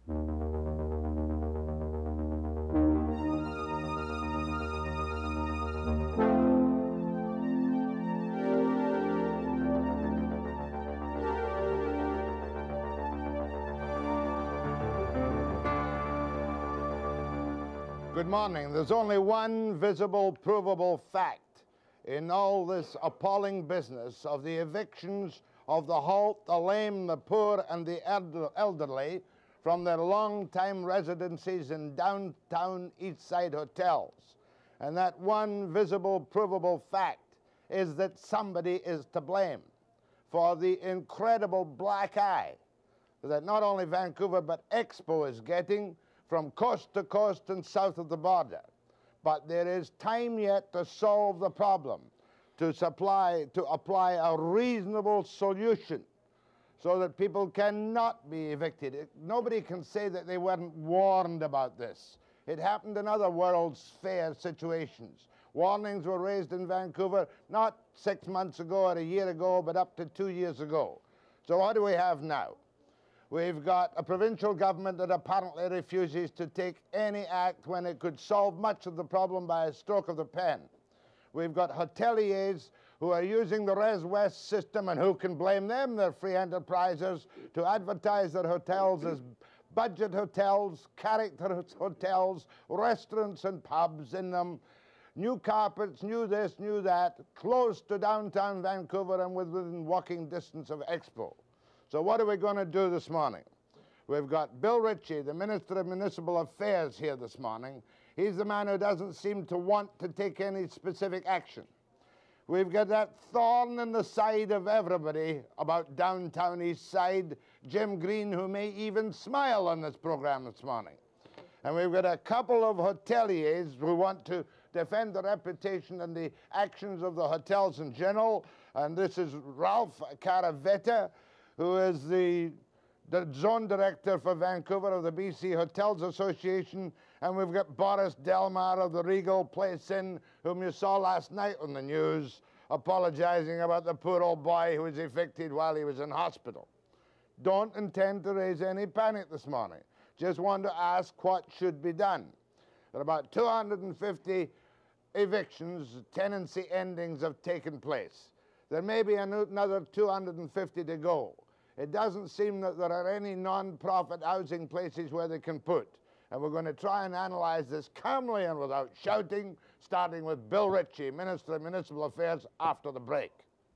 Good morning. There's only one visible, provable fact in all this appalling business of the evictions of the halt, the lame, the poor, and the elderly from their long-time residencies in downtown Eastside hotels. And that one visible, provable fact is that somebody is to blame for the incredible black eye that not only Vancouver but Expo is getting from coast to coast and south of the border. But there is time yet to solve the problem, to apply a reasonable solution so that people cannot be evicted. Nobody can say that they weren't warned about this. It happened in other World's Fair situations. Warnings were raised in Vancouver not 6 months ago or a year ago, but up to 2 years ago. So what do we have now? We've got a provincial government that apparently refuses to take any act when it could solve much of the problem by a stroke of the pen. We've got hoteliers who are using the Res West system, and who can blame them? They're free enterprisers, to advertise their hotels as budget hotels, character hotels, restaurants and pubs in them, new carpets, new this, new that, close to downtown Vancouver and within walking distance of Expo. So what are we going to do this morning? We've got Bill Ritchie, the Minister of Municipal Affairs, here this morning. He's the man who doesn't seem to want to take any specific action. We've got that thorn in the side of everybody about downtown Eastside, Jim Green, who may even smile on this program this morning. And we've got a couple of hoteliers who want to defend the reputation and the actions of the hotels in general. And this is Ralph Caravetta, who is the zone director for Vancouver of the BC Hotels Association, and we've got Boris Delmar of the Regal Place Inn, whom you saw last night on the news, apologizing about the poor old boy who was evicted while he was in hospital. Don't intend to raise any panic this morning. Just want to ask what should be done. There are about 250 evictions, tenancy endings have taken place. There may be another 250 to go. It doesn't seem that there are any non-profit housing places where they can put. And we're going to try and analyze this calmly and without shouting, starting with Bill Ritchie, Minister of Municipal Affairs, after the break.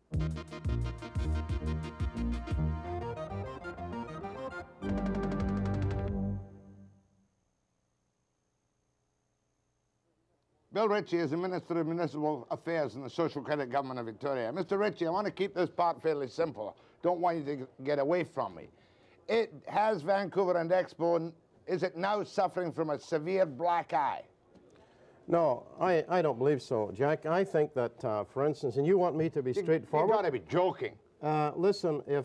Bill Ritchie is the Minister of Municipal Affairs in the Social Credit Government of Victoria. Mr. Ritchie, I want to keep this part fairly simple. Don't want you to get away from me. It has Vancouver and Expo, is it now suffering from a severe black eye? No, I don't believe so, Jack. I think that, for instance, and you want me to be straightforward? You've got to be joking. Listen, if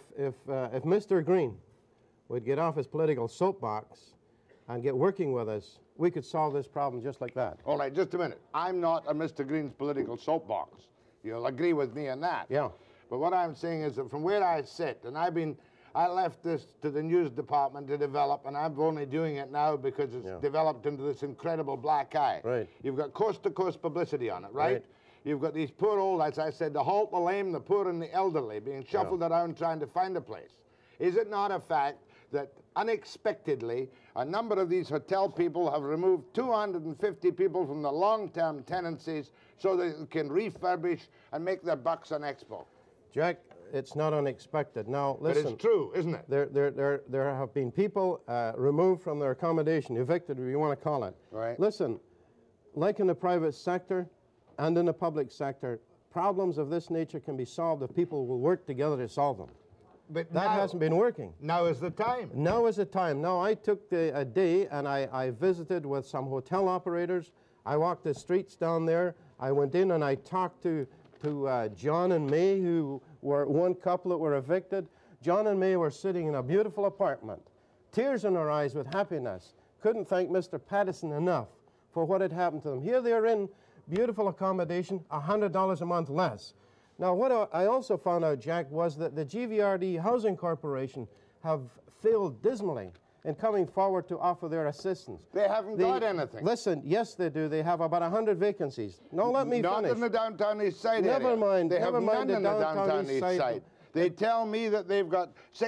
Mr. Green would get off his political soapbox and get working with us, we could solve this problem just like that. All right, just a minute. I'm not a Mr. Green's political soapbox. You'll agree with me on that. Yeah. But what I'm saying is that from where I sit, and I left this to the news department to develop, and I'm only doing it now because it's developed into this incredible black eye. Right. You've got coast-to-coast publicity on it, right? You've got these poor old, as I said, the halt, the lame, the poor, and the elderly being shuffled around trying to find a place. Is it not a fact that unexpectedly a number of these hotel people have removed 250 people from the long-term tenancies so they can refurbish and make their bucks on Expo? Jack, it's not unexpected. Now, listen. But it's true, isn't it? There have been people removed from their accommodation, evicted, if you want to call it. Right. Listen, like in the private sector and in the public sector, problems of this nature can be solved if people will work together to solve them. But that hasn't been working. Now is the time. Now is the time. Now, I took a day and I visited with some hotel operators. I walked the streets down there. I went in and I talked to John and May, who were one couple that were evicted. John and May were sitting in a beautiful apartment, tears in their eyes with happiness. Couldn't thank Mr. Pattison enough for what had happened to them. Here they are in beautiful accommodation, $100 a month less. Now, what I also found out, Jack, was that the GVRD Housing Corporation have failed dismally in coming forward to offer their assistance. They haven't got anything. Listen, yes they do. They have about 100 vacancies. No, let me finish. Not in the downtown east side area. Never mind. They have none in the downtown east side. side. They tell me that they've got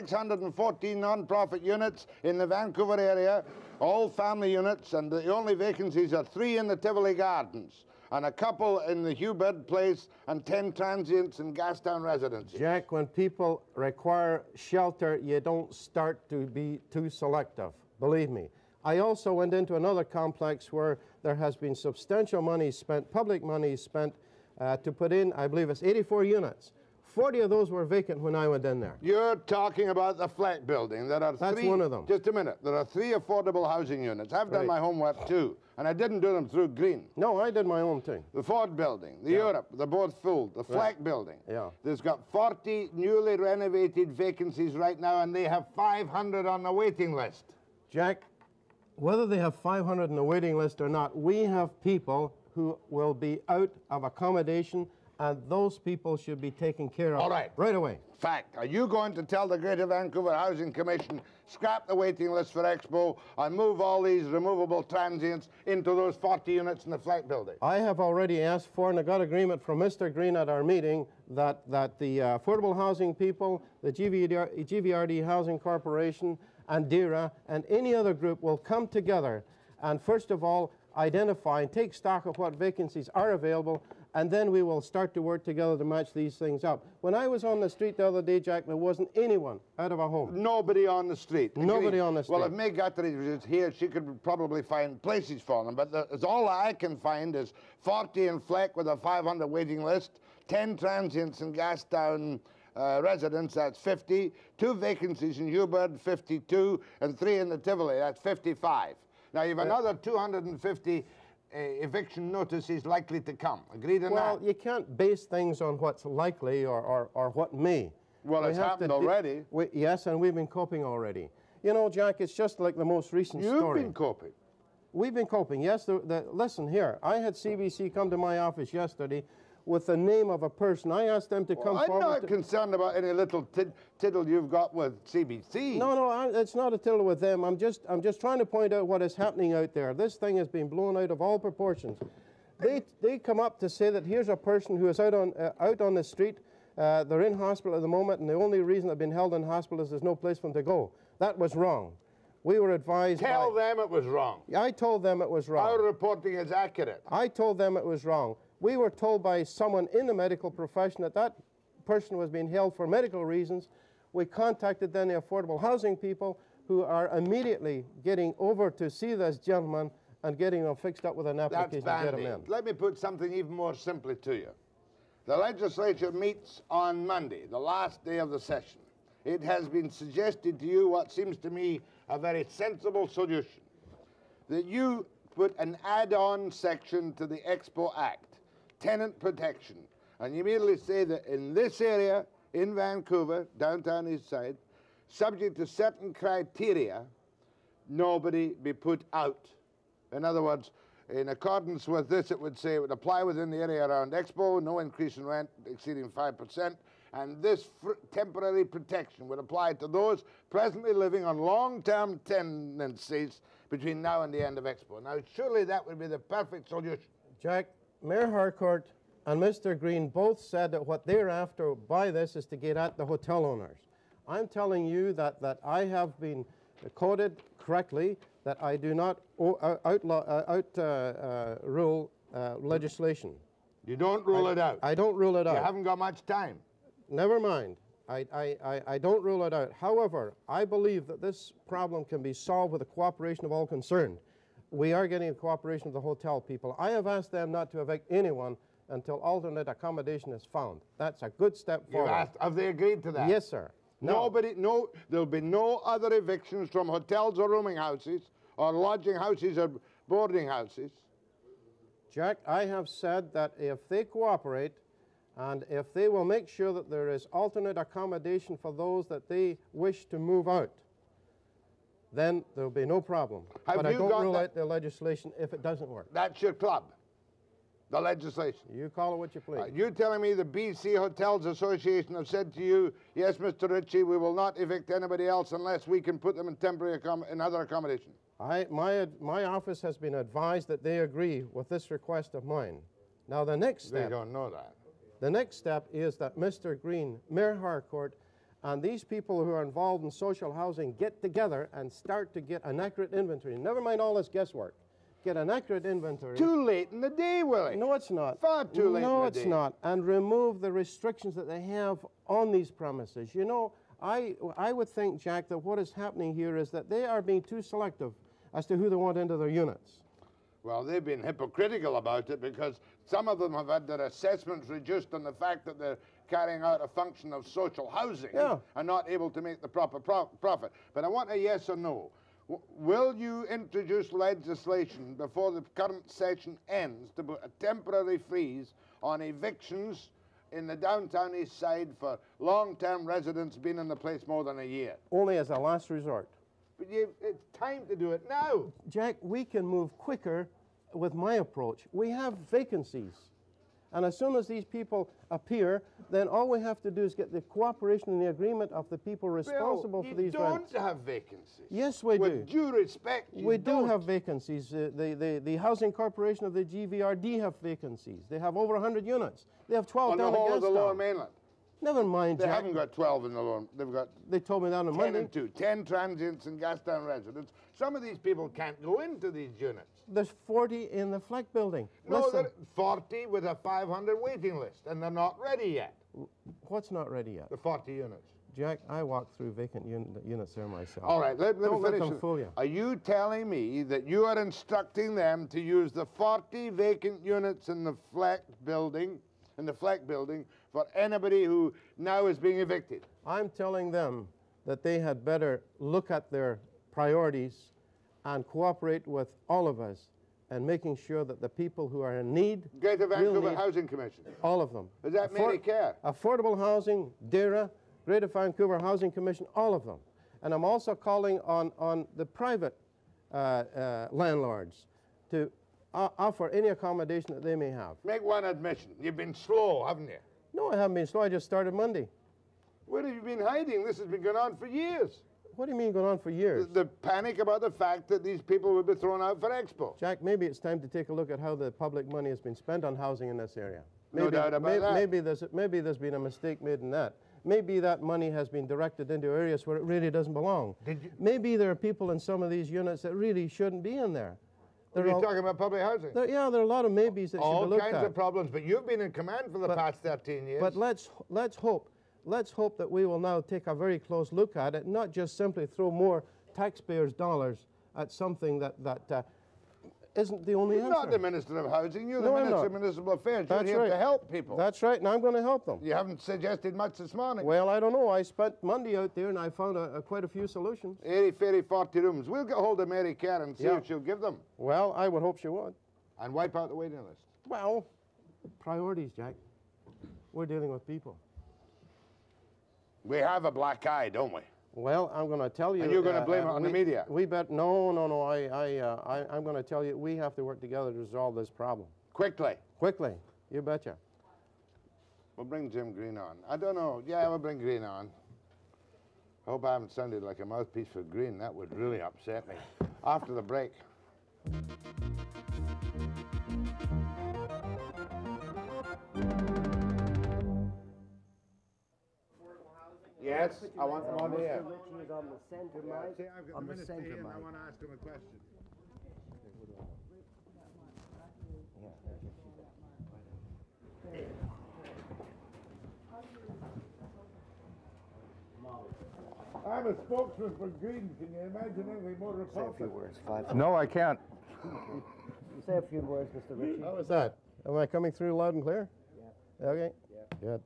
614 non-profit units in the Vancouver area, all family units, and the only vacancies are 3 in the Tivoli Gardens, and a couple in the Hubert Place, and 10 transients in Gastown residences. Jack, when people require shelter, you don't start to be too selective, believe me. I also went into another complex where there has been substantial money spent, public money spent, to put in, I believe it's 84 units. 40 of those were vacant when I went in there. You're talking about the flat building. That's one of them. Just a minute. There are 3 affordable housing units. I've done my homework too, and I didn't do them through Green. No, I did my own thing. The Ford building, the Europe, they're both full. The Fleck building. Yeah. There's got 40 newly renovated vacancies right now, and they have 500 on the waiting list. Jack, whether they have 500 on the waiting list or not, we have people who will be out of accommodation, and those people should be taken care of right away. Fact. Are you going to tell the Greater Vancouver Housing Commission, scrap the waiting list for Expo and move all these removable transients into those 40 units in the flat building? I have already asked for, and I got agreement from Mr. Green at our meeting, that the affordable housing people, the GVRD Housing Corporation, and D.E.R.A, and any other group will come together and first of all identify and take stock of what vacancies are available, and then we will start to work together to match these things up. When I was on the street the other day, Jack, there wasn't anyone out of a home. Nobody on the street. Nobody on the street. Well, if May Guthrie was here, she could probably find places for them, but all I can find is 40 in Fleck with a 500 waiting list, 10 transients in Gastown residents, that's 50, 2 vacancies in Hubert, 52, and 3 in the Tivoli, that's 55. Now, you have another 250 eviction notices likely to come. Agreed on that? Well, you can't base things on what's likely or what may. Well, it's happened already. Yes, and we've been coping already. You know, Jack, it's just like the most recent story. You've been coping. We've been coping, yes. Listen here, I had CBC come to my office yesterday with the name of a person. I asked them to come forward. I'm not concerned about any little tiddle you've got with CBC. No, it's not a tiddle with them. I'm just trying to point out what is happening out there. This thing has been blown out of all proportions. They come up to say that here's a person who is out on the street. They're in hospital at the moment, and the only reason they've been held in hospital is there's no place for them to go. That was wrong. We were advised. Tell them it was wrong. I told them it was wrong. Our reporting is accurate. I told them it was wrong. We were told by someone in the medical profession that that person was being held for medical reasons. We contacted then the affordable housing people, who are immediately getting over to see this gentleman and getting them fixed up with an application to get him in. Let me put something even more simply to you. The legislature meets on Monday, the last day of the session. It has been suggested to you what seems to me a very sensible solution, that you put an add-on section to the Expo Act, tenant protection, and you immediately say that in this area, in Vancouver, downtown east side, subject to certain criteria, nobody be put out. In other words, in accordance with this, it would say it would apply within the area around Expo, no increase in rent exceeding 5%, and this temporary protection would apply to those presently living on long-term tenancies between now and the end of Expo. Now, surely that would be the perfect solution. Jack, Mayor Harcourt and Mr. Green both said that what they're after by this is to get at the hotel owners. I'm telling you that I have been quoted correctly, that I do not rule legislation. You don't rule it out? I don't rule it out. You haven't got much time. Never mind. I don't rule it out. However, I believe that this problem can be solved with the cooperation of all concerned. We are getting the cooperation of the hotel people. I have asked them not to evict anyone until alternate accommodation is found. That's a good step forward. Have they agreed to that? Yes, sir. No. There'll be no other evictions from hotels or rooming houses or lodging houses or boarding houses. Jack, I have said that if they cooperate and if they will make sure that there is alternate accommodation for those that they wish to move out, then there will be no problem. But I don't rule out the legislation if it doesn't work. That's your club. The legislation. You call it what you please. You telling me the BC Hotels Association have said to you, yes, Mr. Ritchie, we will not evict anybody else unless we can put them in temporary in other accommodation? My office has been advised that they agree with this request of mine. Now the next step... They don't know that. The next step is that Mr. Green, Mayor Harcourt, and these people who are involved in social housing get together and start to get an accurate inventory. Never mind all this guesswork. Get an accurate inventory. Too late in the day, Willie. No, it's not. Far too late in the day. No, it's not. And remove the restrictions that they have on these premises. You know, I would think, Jack, that what is happening here is that they are being too selective as to who they want into their units. Well, they've been hypocritical about it because some of them have had their assessments reduced on the fact that they're carrying out a function of social housing and not able to make the proper profit. But I want a yes or no. Will you introduce legislation before the current session ends to put a temporary freeze on evictions in the downtown east side for long-term residents being in the place more than a year? Only as a last resort. But it's time to do it now. Jack, we can move quicker with my approach. We have vacancies. And as soon as these people appear, then all we have to do is get the cooperation and the agreement of the people responsible for these rents. You don't have vacancies. Yes, we do. With due respect, we do have vacancies. The Housing Corporation of the GVRD have vacancies. They have over 100 units. They have 12 down on the whole of the Lower Gastown. Mainland. Never mind, They Jack. haven't got 12 in the Lower. They've got They told me that on 10 Monday. and 2. 10 transients and Gastown residents. Some of these people can't go into these units. There's 40 in the Fleck building. No, Listen, they're 40 with a 500 waiting list, and they're not ready yet. what's not ready yet? The 40 units. Jack, I walked through vacant units there myself. All right, let me Don't let finish. them fool you. Are you telling me that you are instructing them to use the 40 vacant units in the Fleck building, for anybody who now is being evicted? I'm telling them that they had better look at their priorities and cooperate with all of us and making sure that the people who are in need, Greater Vancouver Housing Commission. all of them. Is that Medicare? Affordable housing, D.E.R.A, Greater Vancouver Housing Commission, all of them. And I'm also calling on the private landlords to offer any accommodation that they may have. Make one admission. You've been slow, haven't you? No, I haven't been slow. I just started Monday. Where have you been hiding? This has been going on for years. What do you mean going on for years? The panic about the fact that these people will be thrown out for Expo. Jack, maybe it's time to take a look at how the public money has been spent on housing in this area. Maybe, No doubt about that. Maybe there's been a mistake made in that. Maybe that money has been directed into areas where it really doesn't belong. Maybe there are people in some of these units that really shouldn't be in there. Are you talking about public housing? Yeah, there are a lot of maybes that should be looked at. All kinds of problems, but you've been in command for the past 13 years. But let's hope that we will now take a very close look at it, not just simply throw more taxpayers' dollars at something that isn't the only answer. You're not the Minister of Housing, you're the Minister of Municipal Affairs. That's you're here right. to help people. That's right, and I'm going to help them. You haven't suggested much this morning. Well, I don't know. I spent Monday out there and I found quite a few solutions. 80, 40 rooms. We'll get hold of Mary Kerr and see if she'll give them. Well, I would hope she would. And wipe out the waiting list. Well, priorities, Jack. We're dealing with people. We have a black eye, don't we? Well, I'm going to tell you. And you're going to blame it on the media? No. I'm going to tell you, we have to work together to resolve this problem. Quickly. Quickly. You betcha. We'll bring Jim Green on. I don't know. Yeah, we'll bring Green on. I hope I haven't sounded like a mouthpiece for Green. That would really upset me. After the break. Yes, I want them on the air. Mr. Ritchie is on the center mic. I've got On the the minister center here and I mic. want to ask him a question. I'm a spokesman for Green. Can you imagine anything more Say a repulsive? few words. 5. No, I can't. Say a few words, Mr. Ritchie. How was that? Am I coming through loud and clear? Yeah. Okay? Yeah. Good.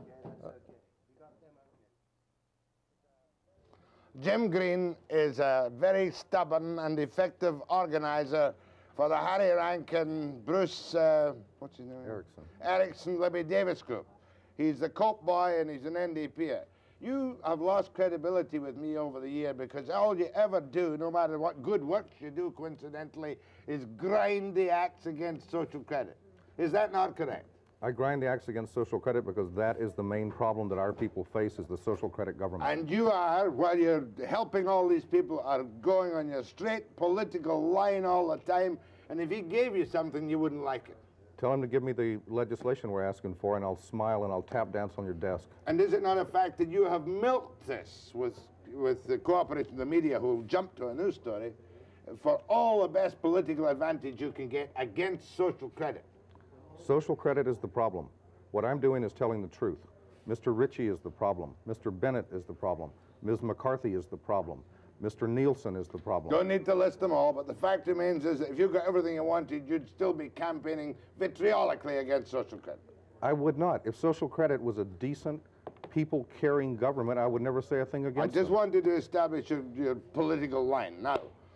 Jim Green is a very stubborn and effective organizer for the Harry Rankin, Bruce, what's his name? Erickson, Libby Davis group. He's the Coke boy and he's an NDP. You have lost credibility with me over the year because all you ever do, no matter what good works you do coincidentally, is grind the axe against social credit. Is that not correct? I grind the axe against social credit because that is the main problem that our people face, is the social credit government. And you are, while you're helping all these people, are going on your straight political line all the time, and if he gave you something, you wouldn't like it. Tell him to give me the legislation we're asking for, and I'll smile and I'll tap dance on your desk. And is it not a fact that you have milked this with the cooperation of the media, who jumped to a news story, for all the best political advantage you can get against social credit? Social credit is the problem. What I'm doing is telling the truth. Mr. Ritchie is the problem. Mr. Bennett is the problem. Ms. McCarthy is the problem. Mr. Nielsen is the problem. Don't need to list them all, but the fact remains is that if you got everything you wanted, you'd still be campaigning vitriolically against social credit. I would not. If social credit was a decent, people-caring government, I would never say a thing against it. I just wanted to establish your political line. Now,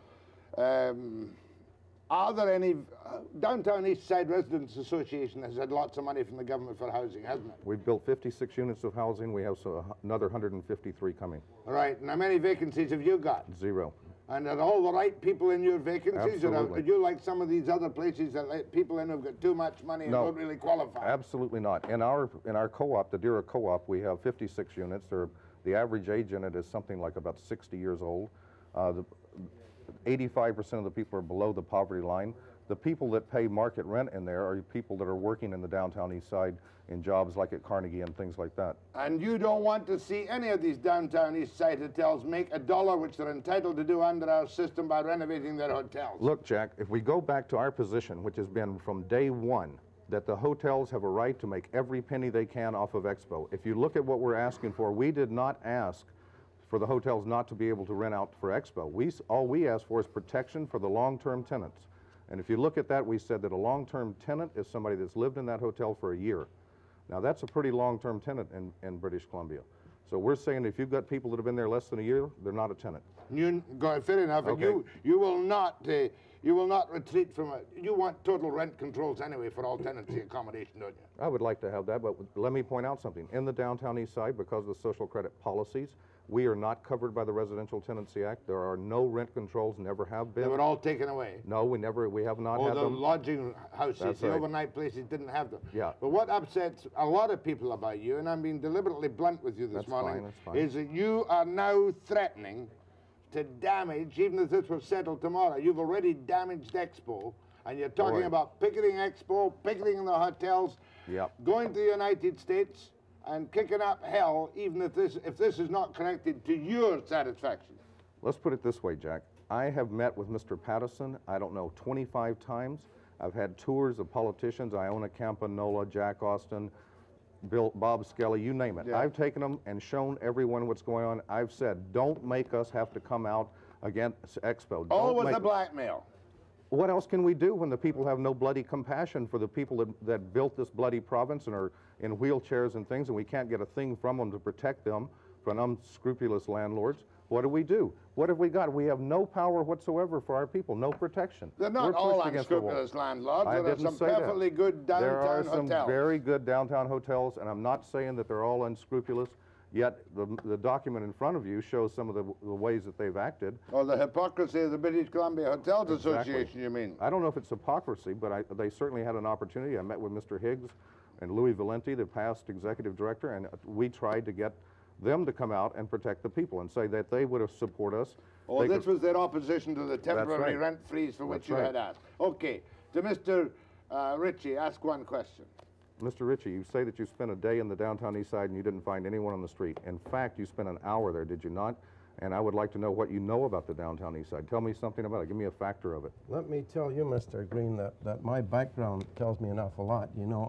are there any... Downtown Eastside Residents Association has had lots of money from the government for housing, hasn't it? We've built 56 units of housing. We have another 153 coming. All right. And how many vacancies have you got? 0. And are all the right people in your vacancies? Absolutely. Or are you like some of these other places that let people in who've got too much money and don't really qualify? Absolutely not. In our co-op, the D.E.R.A co-op, we have 56 units. The average age in it is something like about 60 years old. 85% of the people are below the poverty line. The people that pay market rent in there are people that are working in the downtown east side in jobs like at Carnegie and things like that. And you don't want to see any of these downtown east side hotels make $1, which they're entitled to do under our system by renovating their hotels? Look, Jack, if we go back to our position, which has been from day one, that the hotels have a right to make every penny they can off of Expo. If you look at what we're asking for, we did not ask for the hotels not to be able to rent out for Expo. All we asked for is protection for the long-term tenants. And if you look at that, we said that a long-term tenant is somebody that's lived in that hotel for a year. Now, that's a pretty long-term tenant in British Columbia. So we're saying if you've got people that have been there less than a year, they're not a tenant. Fair enough. Okay. And you will not retreat from it. You want total rent controls anyway for all tenancy accommodation, don't you? I would like to have that, but let me point out something. In the downtown east side, because of the social credit policies, we are not covered by the Residential Tenancy Act. There are no rent controls, never have been. They were all taken away. No, we have not had them. The lodging houses, That's the right. overnight places didn't have them. Yeah. But what upsets a lot of people about you, and I'm being deliberately blunt with you this morning, that's fine. is that you are now threatening to damage, even if this was settled tomorrow, you've already damaged Expo, and you're talking about picketing Expo, picketing the hotels, going to the United States, and kicking up hell, even if this is not connected to your satisfaction. Let's put it this way, Jack. I have met with Mr. Pattison, I don't know, 25 times. I've had tours of politicians, Iona Campanola, Jack Austin, Bob Skelly, you name it. Yeah. I've taken them and shown everyone what's going on. I've said, don't make us have to come out against Expo. All with the blackmail. What else can we do when the people have no bloody compassion for the people that built this bloody province and are in wheelchairs and things, and we can't get a thing from them to protect them from unscrupulous landlords? What do? What have we got? We have no power whatsoever for our people, no protection. They're not all unscrupulous landlords. There are some perfectly good downtown hotels. There are some very good downtown hotels, and I'm not saying that they're all unscrupulous, yet the document in front of you shows some of the ways that they've acted. Oh, the hypocrisy of the British Columbia Hotels Association, you mean? I don't know if it's hypocrisy, but they certainly had an opportunity. I met with Mr. Higgs and Louis Valenti, the past executive director, and we tried to get them to come out and protect the people and say that they would have support us. Oh, this was their opposition to the temporary rent freeze for which you had asked. Okay, to Mr. Ritchie, ask one question. Mr. Ritchie, you say that you spent a day in the downtown east side and you didn't find anyone on the street. In fact, you spent an hour there, did you not? And I would like to know what you know about the downtown east side. Tell me something about it. Give me a factor of it. Let me tell you, Mr. Green, that my background tells me an awful lot. You know,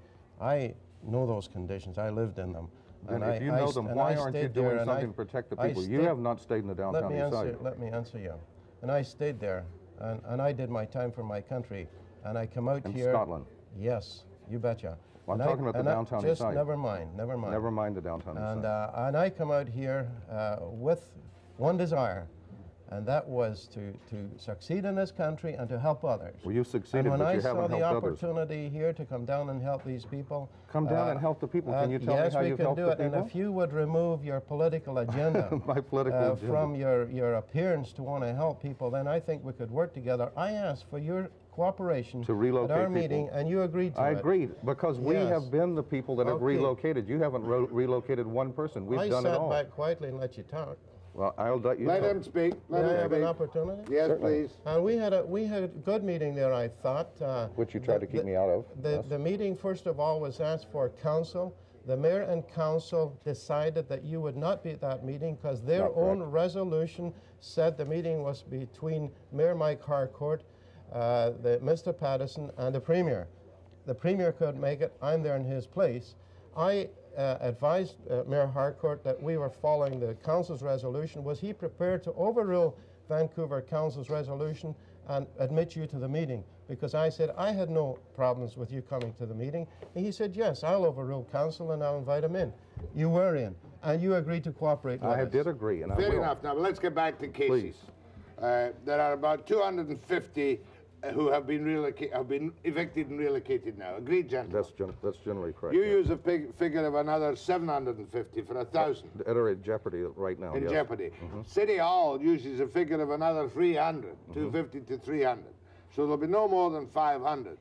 I know those conditions. I lived in them. And if you know them, why aren't you doing something to protect the people? You have not stayed in the downtown east side. Let me answer you. And I stayed there, and I did my time for my country, and I come out here. In Scotland? Yes, you betcha. Well, I'm talking about the downtown east side. Never mind. Never mind the downtown east side. And I come out here with one desire, and that was to succeed in this country and to help others. Well, you've succeeded, but you haven't helped others. And when I saw the opportunity here to come down and help these people... Come down and help the people. Can you tell me how you've helped the people? Yes, we can do it. And if you would remove your political agenda... My political agenda. ...from your appearance to want to help people, then I think we could work together. I ask for your cooperation To relocate at our people. meeting, and you agreed to it. I agreed, because we Yes. have been the people that have Okay. relocated. You haven't relocated one person. We've I done it sat all. back quietly and let you talk. Well, I'll let you Let talk. him speak. Let May I him have an speak. opportunity? Yes, Certainly. please. And we had a good meeting there, I thought. Which you tried to keep me out of. Yes. The meeting, first of all, was asked for council. The mayor and council decided that you would not be at that meeting because their Not own correct. resolution said the meeting was between Mayor Mike Harcourt, Mr. Patterson, and the Premier. The Premier couldn't make it. I'm there in his place. I advised Mayor Harcourt that we were following the council's resolution. Was he prepared to overrule Vancouver Council's resolution and admit you to the meeting? Because I said I had no problems with you coming to the meeting. And he said, yes, I'll overrule council and I'll invite him in. You were in, and you agreed to cooperate with us. I did agree, and I Fair will. enough. Now, let's get back to cases. Please. There are about 250 who have been evicted and relocated now. Agreed, gentlemen? That's generally correct. You yeah. use a figure of another 750 for 1,000 At a jeopardy right now. in yes. jeopardy. City Hall uses a figure of another 300, 250 to 300. So there'll be no more than 500.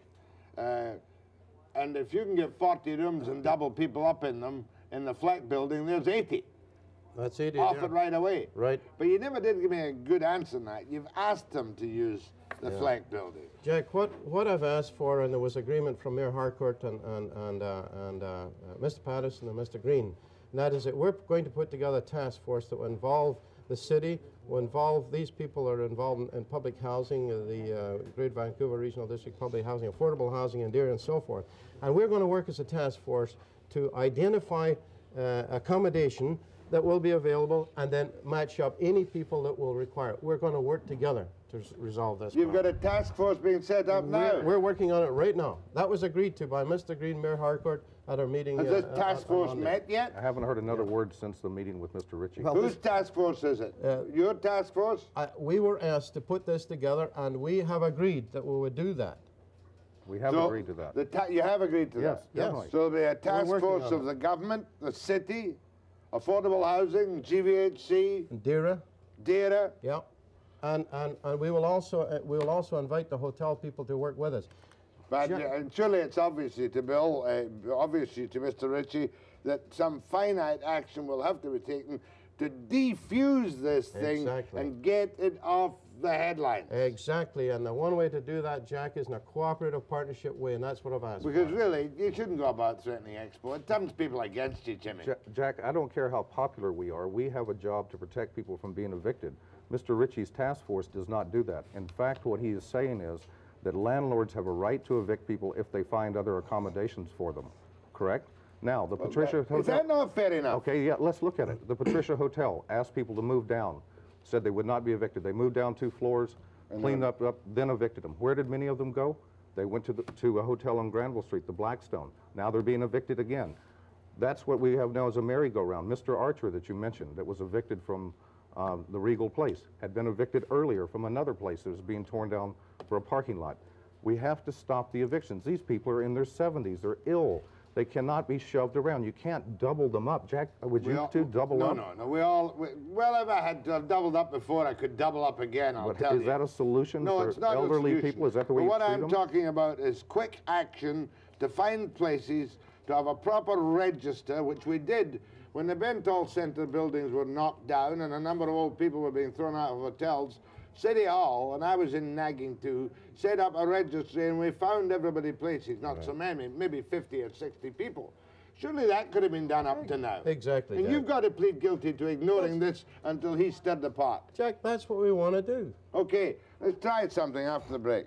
And if you can get 40 rooms and double people up in them in the Fleck building, there's 80. That's it. Off it right away. Right. But you never did give me a good answer on that. You've asked them to use the Fleck building. Jack, what I've asked for, and there was agreement from Mayor Harcourt and Mr. Patterson and Mr. Green, and that is that we're going to put together a task force that will involve the city, will involve these people that are involved in public housing, the Great Vancouver Regional District Public Housing, affordable housing, and D.E.R.A, and so forth. And we're going to work as a task force to identify accommodation that will be available and then match up any people that will require it. We're going to work together to resolve this You've problem. got a task force being set up now. We're working on it right now. That was agreed to by Mr. Green, Mayor Harcourt, at our meeting. Has this task on force Monday. met yet? I haven't heard another word since the meeting with Mr. Ritchie. Well, Whose task force is it? Your task force? We were asked to put this together, and we have agreed that we would do that. We have agreed to that. You have agreed to Yes, that? definitely. So there'll be a task working force on of the government, the city, affordable housing, GVHC, D.E.R.A? D.E.R.A. Yeah. And we will also invite the hotel people to work with us. But and surely it's obviously to Bill, obviously to Mr. Ritchie, that some finite action will have to be taken to defuse this thing and get it off the headlines. Exactly, and the one way to do that, Jack, is in a cooperative partnership way, and that's what I've asked Because for. really, you shouldn't go about threatening Expo. It turns people against you, Jimmy. Jack, I don't care how popular we are. We have a job to protect people from being evicted. Mr. Ritchie's task force does not do that. In fact, what he is saying is that landlords have a right to evict people if they find other accommodations for them. Correct? Now, the Patricia Hotel... Is that not fair enough? Okay, yeah, let's look at it. The Patricia Hotel asked people to move down, said they would not be evicted. They moved down 2 floors, cleaned up, then evicted them. Where did many of them go? They went to a hotel on Granville Street, the Blackstone. Now they're being evicted again. That's what we have now as a merry-go-round. Mr. Archer that you mentioned that was evicted from the Regal Place had been evicted earlier from another place that was being torn down for a parking lot. We have to stop the evictions. These people are in their 70s. They're ill. They cannot be shoved around. You can't double them up. Jack, would you two double up? No. Well, if I had doubled up before, I could double up again, I'll tell you. Is that a solution No, for it's not elderly a solution. people? Is that the way But you what treat I'm them? talking about is quick action to find places, to have a proper register, which we did when the Bentall Centre buildings were knocked down and a number of old people were being thrown out of hotels. City Hall, and I was in nagging too, set up a registry and we found everybody places, not so many, maybe 50 or 60 people. Surely that could have been done up to now. Exactly, And Jack. you've got to plead guilty to ignoring this until he's stirred the pot. Jack, that's what we want to do. Okay, let's try something after the break.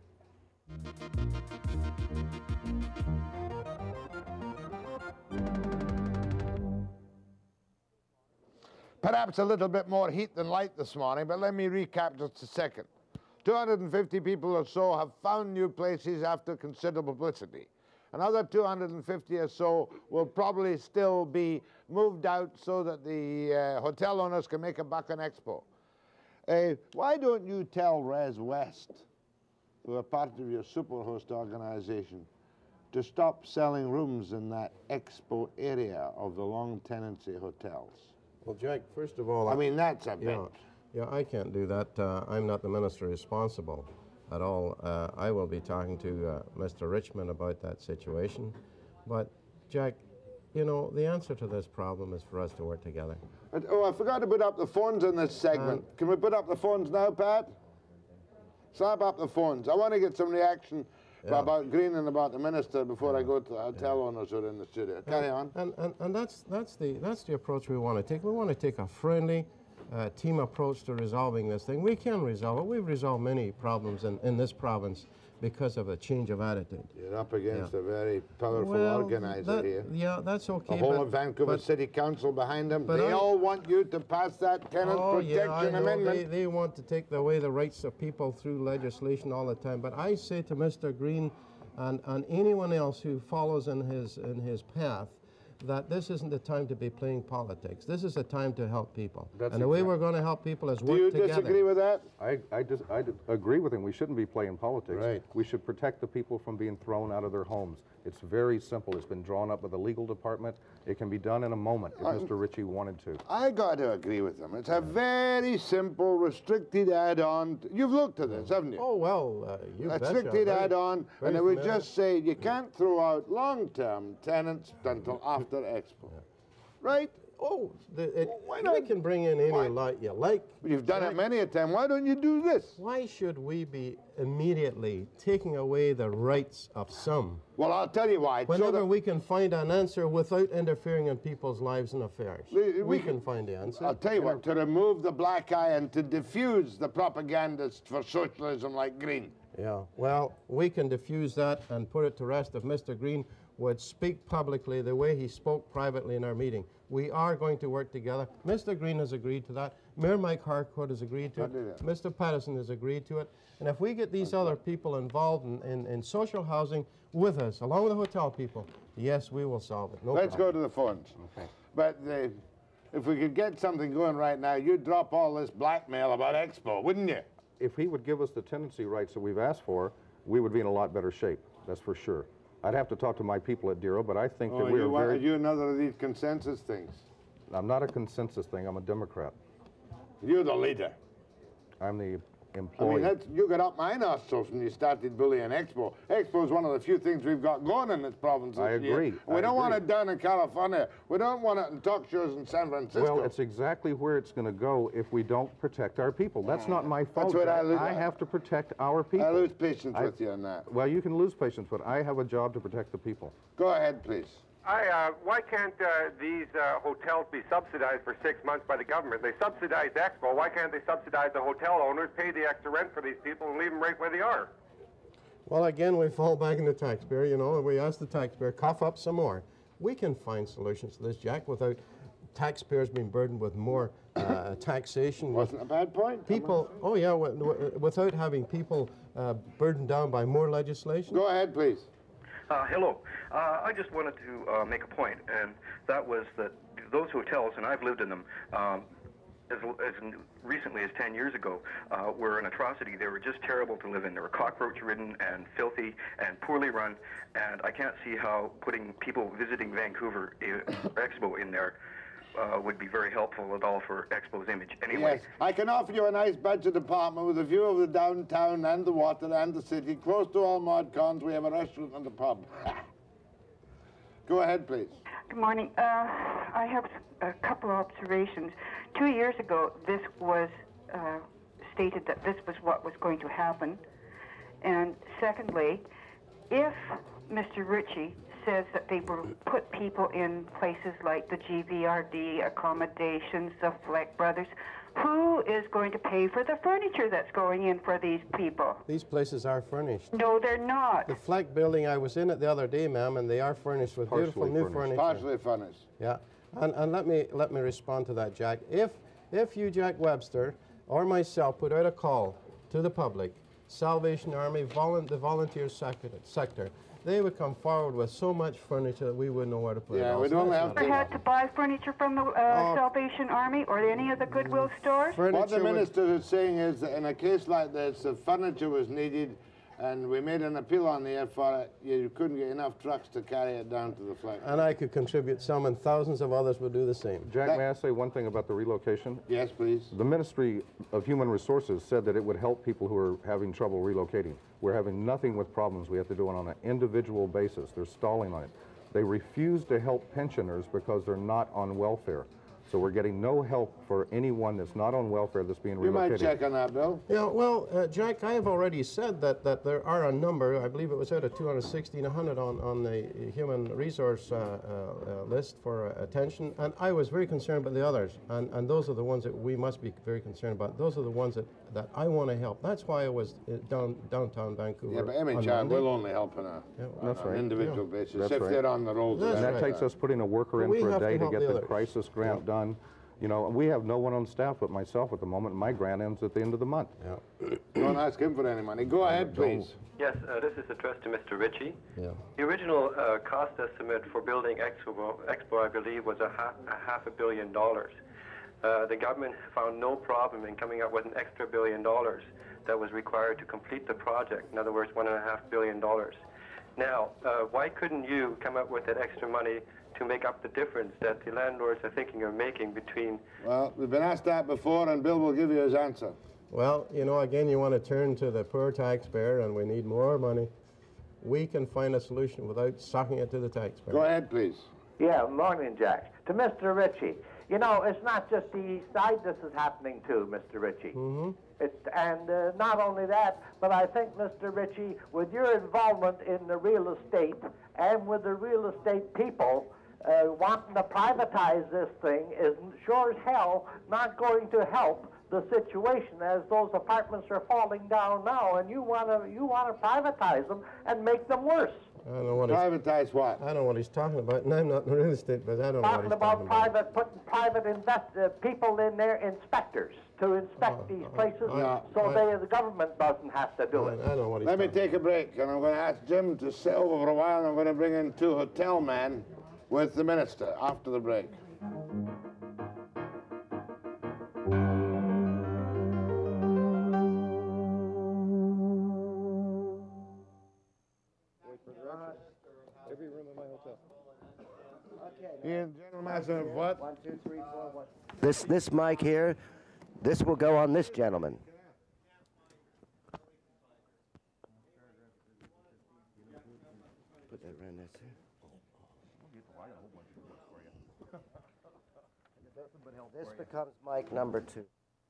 Perhaps a little bit more heat than light this morning, but let me recap just a second. 250 people or so have found new places after considerable publicity. Another 250 or so will probably still be moved out so that the hotel owners can make a buck on Expo. Why don't you tell Res West, who are part of your superhost organization, to stop selling rooms in that Expo area of the long tenancy hotels? Well, Jack, first of all... I mean, that's a bit. Yeah, I can't do that. I'm not the minister responsible. at all. I will be talking to Mr. Richmond about that situation. But, Jack, you know, the answer to this problem is for us to work together. Oh, I forgot to put up the phones in this segment. Can we put up the phones now, Pat? Slap up the phones. I want to get some reaction about Green and about the minister before I go to the hotel owners who are in the studio. Carry on. And that's the approach we want to take. We want to take a friendly team approach to resolving this thing. We can resolve it. We've resolved many problems in this province because of a change of attitude. You're up against a very powerful organizer here. Yeah, that's okay. The whole of Vancouver City Council behind them. They all want you to pass that tenant protection amendment. They want to take away the rights of people through legislation all the time. But I say to Mr. Green and anyone else who follows in his path that this isn't the time to be playing politics. This is a time to help people. And the way we're going to help people is work together. Do you disagree with that? I agree with him. We shouldn't be playing politics. Right. We should protect the people from being thrown out of their homes. It's very simple. It's been drawn up by the legal department. It can be done in a moment if Mr. Ritchie wanted to. I got to agree with him. It's a very simple, restricted add-on. You've looked at this, haven't you? Oh, well, you betcha. Restricted add-on, and it would just say you can't throw out long-term tenants until after Expo. Right? Oh, we can bring in any light you like. You've done it many a time. Why don't you do this? Why should we be immediately taking away the rights of some? Well, I'll tell you why. Whenever we can find an answer without interfering in people's lives and affairs, we can find the answer. I'll tell you what, to remove the black eye and to diffuse the propagandists for socialism like Green. Yeah, well, we can diffuse that and put it to rest if Mr. Green would speak publicly the way he spoke privately in our meeting. We are going to work together. Mr. Green has agreed to that. Mayor Mike Harcourt has agreed to it. Mr. Patterson has agreed to it. And if we get these other people involved in social housing with us, along with the hotel people, yes, we will solve it. Let's go to the phones. Okay. But if we could get something going right now, you'd drop all this blackmail about Expo, wouldn't you? If he would give us the tenancy rights that we've asked for, we would be in a lot better shape. That's for sure. I'd have to talk to my people at D.E.R.A, but I think that we are very... Are you another of these consensus things? I'm not a consensus thing. I'm a Democrat. You're the leader. I'm the employee. I mean, you got up my nostrils when you started bullying Expo. Expo is one of the few things we've got going in this province this year. I agree. We don't want it down in California. We don't want it in talk shows in San Francisco. Well, it's exactly where it's going to go if we don't protect our people. That's not my fault. That's what I have to protect our people. I lose patience with you on that. Well, you can lose patience, but I have a job to protect the people. Go ahead, please. Why can't these hotels be subsidized for 6 months by the government? They subsidize Expo. Why can't they subsidize the hotel owners, pay the extra rent for these people, and leave them right where they are? Well, again, we fall back in the taxpayer, you know, and we ask the taxpayer, cough up some more. We can find solutions to this, Jack, without taxpayers being burdened with more taxation. Wasn't a bad point. People, oh yeah, without having people burdened down by more legislation. Go ahead, please. Hello. I just wanted to make a point, and that was that those hotels, and I've lived in them as recently as 10 years ago, were an atrocity. They were just terrible to live in. They were cockroach-ridden and filthy and poorly run, and I can't see how putting people visiting Vancouver Expo in there would be very helpful at all for Expo's image. Anyway. Yes, I can offer you a nice budget apartment with a view of the downtown and the water and the city. Close to all mod cons, we have a restaurant and a pub. Go ahead, please. Good morning. I have a couple of observations. 2 years ago, this was stated that this was what was going to happen. And secondly, if Mr. Ritchie says that they will put people in places like the GVRD accommodations, the Fleck Brothers, who is going to pay for the furniture that's going in for these people? These places are furnished. No, they're not. The Fleck building, I was in it the other day, ma'am, and they are furnished with beautiful new furniture. Partially furnished. Yeah, and let me respond to that, Jack. If you, Jack Webster, or myself put out a call to the public, Salvation Army, the volunteer sector, they would come forward with so much furniture that we wouldn't know where to put it. Yeah, we don't have to. Had to buy furniture from the Salvation Army or any of the Goodwill stores? What the minister is saying is that in a case like this, if furniture was needed, and we made an appeal on the air for it. You couldn't get enough trucks to carry it down to the flag. And I could contribute some, and thousands of others would do the same. Jack, may I say one thing about the relocation? Yes, please. The Ministry of Human Resources said that it would help people who are having trouble relocating. We're having nothing with problems. We have to do it on an individual basis. They're stalling on it. They refuse to help pensioners because they're not on welfare. So we're getting no help for anyone that's not on welfare that's being relocated. You might check on that, Bill. Yeah, well, Jack, I have already said that there are a number, I believe it was out of 260 and 100 on the human resource list for attention, and I was very concerned about the others, and those are the ones that we must be very concerned about. Those are the ones that I want to help. That's why I was downtown Vancouver. Yeah, but MHR will only help on an individual basis if they're on the road. And that takes us putting a worker in for a day to get the crisis grant done. You know, we have no one on staff but myself at the moment, and my grant ends at the end of the month. Don't ask him for any money. Go ahead, please. Yes, this is addressed to Mr. Ritchie. Yeah. The original cost estimate for building Expo, I believe, was $500 million. The government found no problem in coming up with an extra $1 billion that was required to complete the project. In other words, $1.5 billion. Now, why couldn't you come up with that extra money to make up the difference that the landlords are thinking of making between... Well, we've been asked that before, and Bill will give you his answer. Well, you know, again, you want to turn to the poor taxpayer, and we need more money. We can find a solution without sucking it to the taxpayer. Go ahead, please. Yeah, morning, Jack. To Mr. Ritchie. You know, it's not just the East Side this is happening to, Mr. Ritchie. And not only that, but I think, Mr. Ritchie, with your involvement in the real estate and with the real estate people, wanting to privatize this thing is sure as hell not going to help the situation, as those apartments are falling down now, and you want to privatize them and make them worse. I don't know what privatize what? I don't know what he's talking about, and I'm not in real estate, but I don't know what he's talking about. Putting private people in there, inspectors, to inspect these places, so the government doesn't have to do it. I don't know what he's Let me take a break, and I'm going to ask Jim to sit over for a while, and I'm going to bring in two hotel men with the minister after the break. Every room in my hotel. Ian, gentlemen, what? 1, 2, 3, 4, 1. This mic here, this will go on this gentleman. Put that right next here. This becomes mic number 2.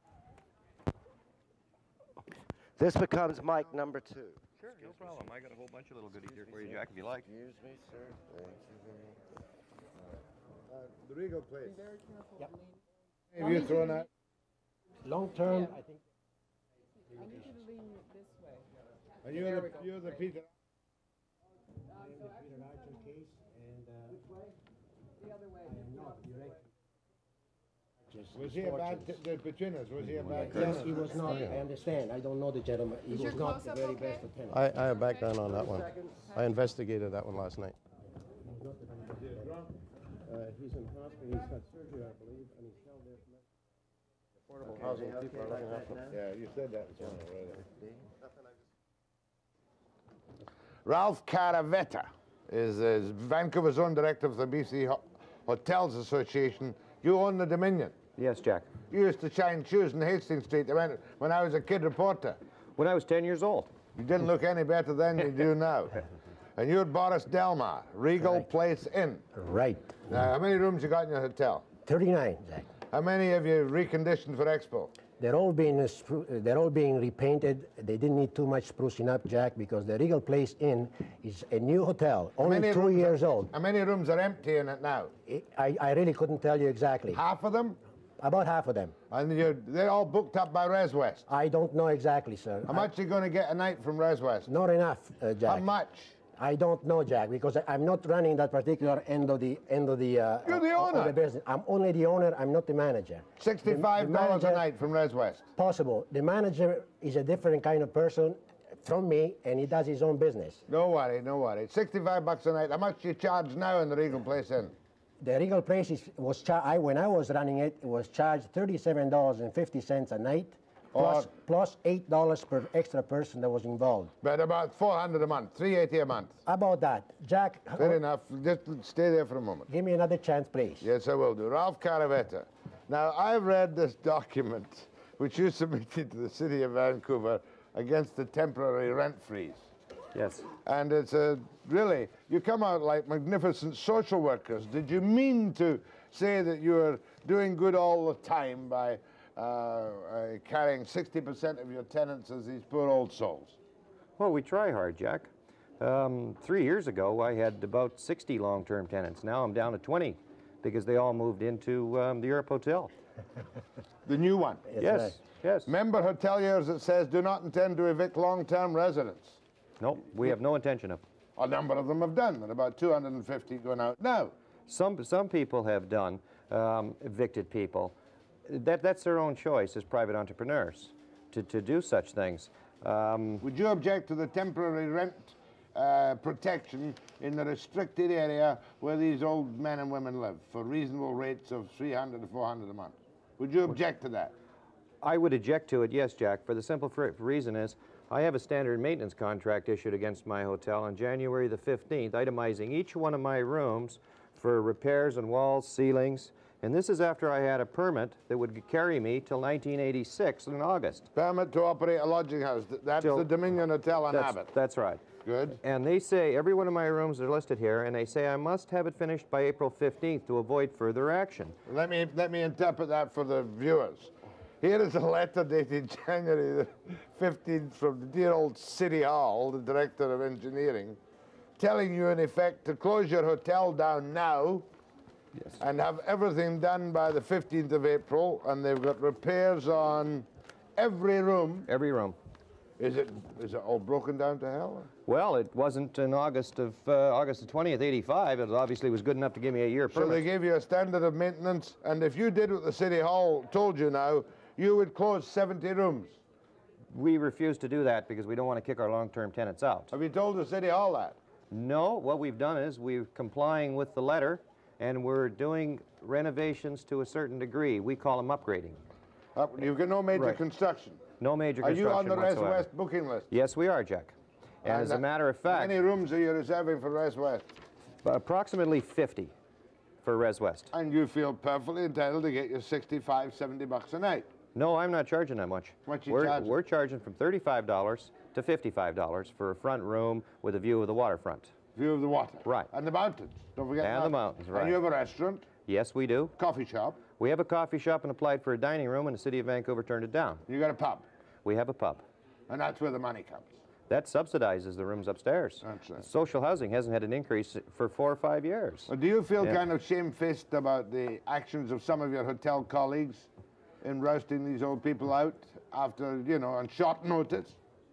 This becomes mic number 2. Sure, no problem. I got a whole bunch of little goodies here for you, Jack, if you like. Excuse me, sir. Thank you very much. The Regal Place. Be very careful. Yep. Have you thrown that? Long term, I think. I need you to lean this way. And you're the Peter. I'm the Peter Archer case, and The other way. not direct. Was he a bad, the Pachinas, was he a bad Yes, tenant? he was not. I understand. I don't know the gentleman. He was not the very best lieutenant. I have background on that one. I investigated that one last night. He's in hospital. He's had surgery, I believe, and he's held there for affordable housing. People are looking after him. Yeah, you said that was already. Ralph Caravetta is Vancouver's own director of the BC Hotels Association. You own the Dominion. Yes, Jack. You used to shine shoes in Hastings Street when I was a kid reporter. When I was 10 years old. You didn't look any better then you do now. And you had Boris Delmar, Regal Place Inn. Right. Now, how many rooms you got in your hotel? 39, Jack. How many have you reconditioned for Expo? They're all being repainted. They didn't need too much sprucing up, Jack, because the Regal Place Inn is a new hotel, only 2 years old. How many rooms are empty in it now? I really couldn't tell you exactly. Half of them? About half of them. And they're all booked up by Res West? I don't know exactly, sir. How much are you going to get a night from Res West? Not enough, Jack. How much? I don't know, Jack, because I'm not running that particular end of the You're the owner. of the business. I'm only the owner. I'm not the manager. $65 a night from Res West. Possible. The manager is a different kind of person from me, and he does his own business. No worry, no worry. $65 a night. How much do you charge now in the Regal Place Inn? The Regal Place when I was running it, it was charged $37.50 a night. plus $8 per extra person that was involved. But about $400 a month, $380 a month. About that. Jack. Fair enough. Just stay there for a moment. Give me another chance, please. Yes, I will do. Ralph Caravetta. Now, I've read this document which you submitted to the City of Vancouver against the temporary rent freeze. Yes. And it's really, you come out like magnificent social workers. Did you mean to say that you were doing good all the time by carrying 60% of your tenants as these poor old souls? Well, we try hard, Jack. 3 years ago, I had about 60 long-term tenants. Now I'm down to 20 because they all moved into the Europe Hotel. The new one? Yes, right. yes. Member hoteliers that says do not intend to evict long-term residents. No, we have no intention of. A number of them have done, and about 250 going out now. Some people have done, evicted people. That's their own choice as private entrepreneurs to do such things. Would you object to the temporary rent protection in the restricted area where these old men and women live for reasonable rates of $300 to $400 a month? Would you object to that? I would object to it, yes, Jack, for the simple reason is I have a standard maintenance contract issued against my hotel on January the 15th, itemizing each one of my rooms for repairs on walls, ceilings, and this is after I had a permit that would carry me till 1986 in August. Permit to operate a lodging house. That's the Dominion Hotel on Abbott. That's right. Good. And they say, every one of my rooms are listed here, and they say I must have it finished by April 15th to avoid further action. Let me interpret that for the viewers. Here is a letter dated January the 15th from the dear old City Hall, the Director of Engineering, telling you in effect to close your hotel down now. Yes. And have everything done by the 15th of April, and they've got repairs on every room. Every room. Is it all broken down to hell? Well, it wasn't in August the 20th, 85. It obviously was good enough to give me a year permit. So they gave you a standard of maintenance, and if you did what the City Hall told you now, you would close 70 rooms. We refuse to do that because we don't want to kick our long-term tenants out. Have you told the City Hall that? No, what we've done is we're complying with the letter, and we're doing renovations to a certain degree. We call them upgrading. You've got no major construction? No major construction. Are you on the whatsoever. Res West booking list? Yes, we are, Jack. And as a matter of fact... How many rooms are you reserving for Res West? Approximately 50 for Res West. And you feel perfectly entitled to get your $65, $70 a night? No, I'm not charging that much. What you charging? We're charging from $35 to $55 for a front room with a view of the waterfront. View of the water? Right. And the mountains, don't forget And the mountains, right. And you have a restaurant? Yes, we do. Coffee shop? We have a coffee shop and applied for a dining room, and the City of Vancouver turned it down. You got a pub? We have a pub. And that's where the money comes? That subsidizes the rooms upstairs. That's right. Social housing hasn't had an increase for 4 or 5 years. Well, do you feel kind of shamefaced about the actions of some of your hotel colleagues in rousting these old people out after, you know, on short notice?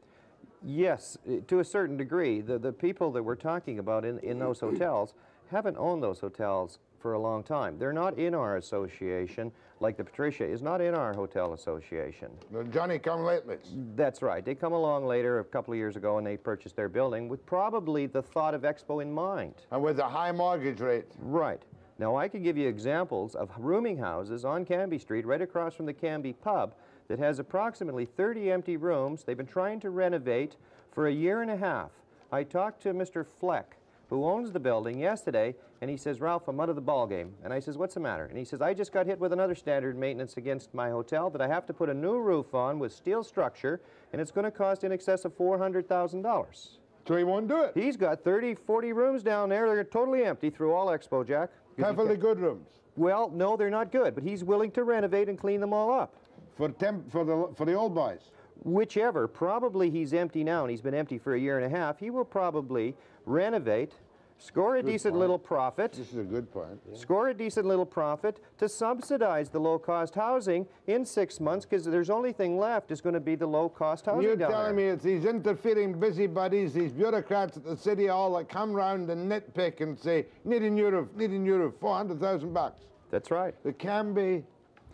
Yes, to a certain degree. The people that we're talking about in those hotels haven't owned those hotels for a long time. They're not in our association, like the Patricia is not in our hotel association. The Johnny come lately. That's right. They come along later, a couple of years ago, and they purchased their building with probably the thought of Expo in mind. And with a high mortgage rate. Right. Now, I can give you examples of rooming houses on Cambie Street, right across from the Cambie pub, that has approximately 30 empty rooms. They've been trying to renovate for a year and a half. I talked to Mr. Fleck, who owns the building, yesterday, and he says, Ralph, I'm out of the ball game. And I says, what's the matter? And he says, I just got hit with another standard maintenance against my hotel that I have to put a new roof on with steel structure, and it's going to cost in excess of $400,000. So he won't do it? He's got 30, 40 rooms down there. They're totally empty through all Expo, Jack. Perfectly good rooms? Well, no, they're not good, but he's willing to renovate and clean them all up. For the old boys? Whichever. Probably he's empty now, and he's been empty for a year and a half. He will probably renovate, score a decent little profit. This is a good point. Yeah. Score a decent little profit to subsidize the low-cost housing in 6 months, because there's only thing left is going to be the low-cost housing You're down telling me it's these interfering busybodies, these bureaucrats at the City Hall that come round and nitpick and say, need a new roof, $400,000. That's right. The Cambie...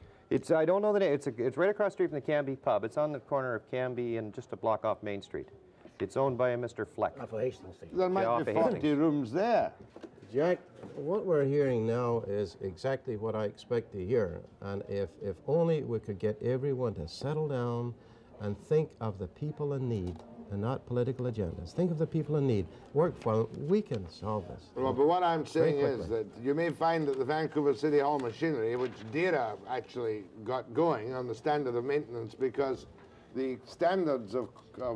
I don't know the name. It's right across the street from the Cambie pub. It's on the corner of Cambie and just a block off Main Street. It's owned by a Mr. Fleck. Off of Hastings Street. There might be 40 rooms there. Jack, what we're hearing now is exactly what I expect to hear. And if only we could get everyone to settle down and think of the people in need and not political agendas. Think of the people in need. Work for them. We can solve this. Well, but what I'm saying is that you may find that the Vancouver City Hall machinery, which D.E.R.A actually got going on the standard of maintenance because the standards of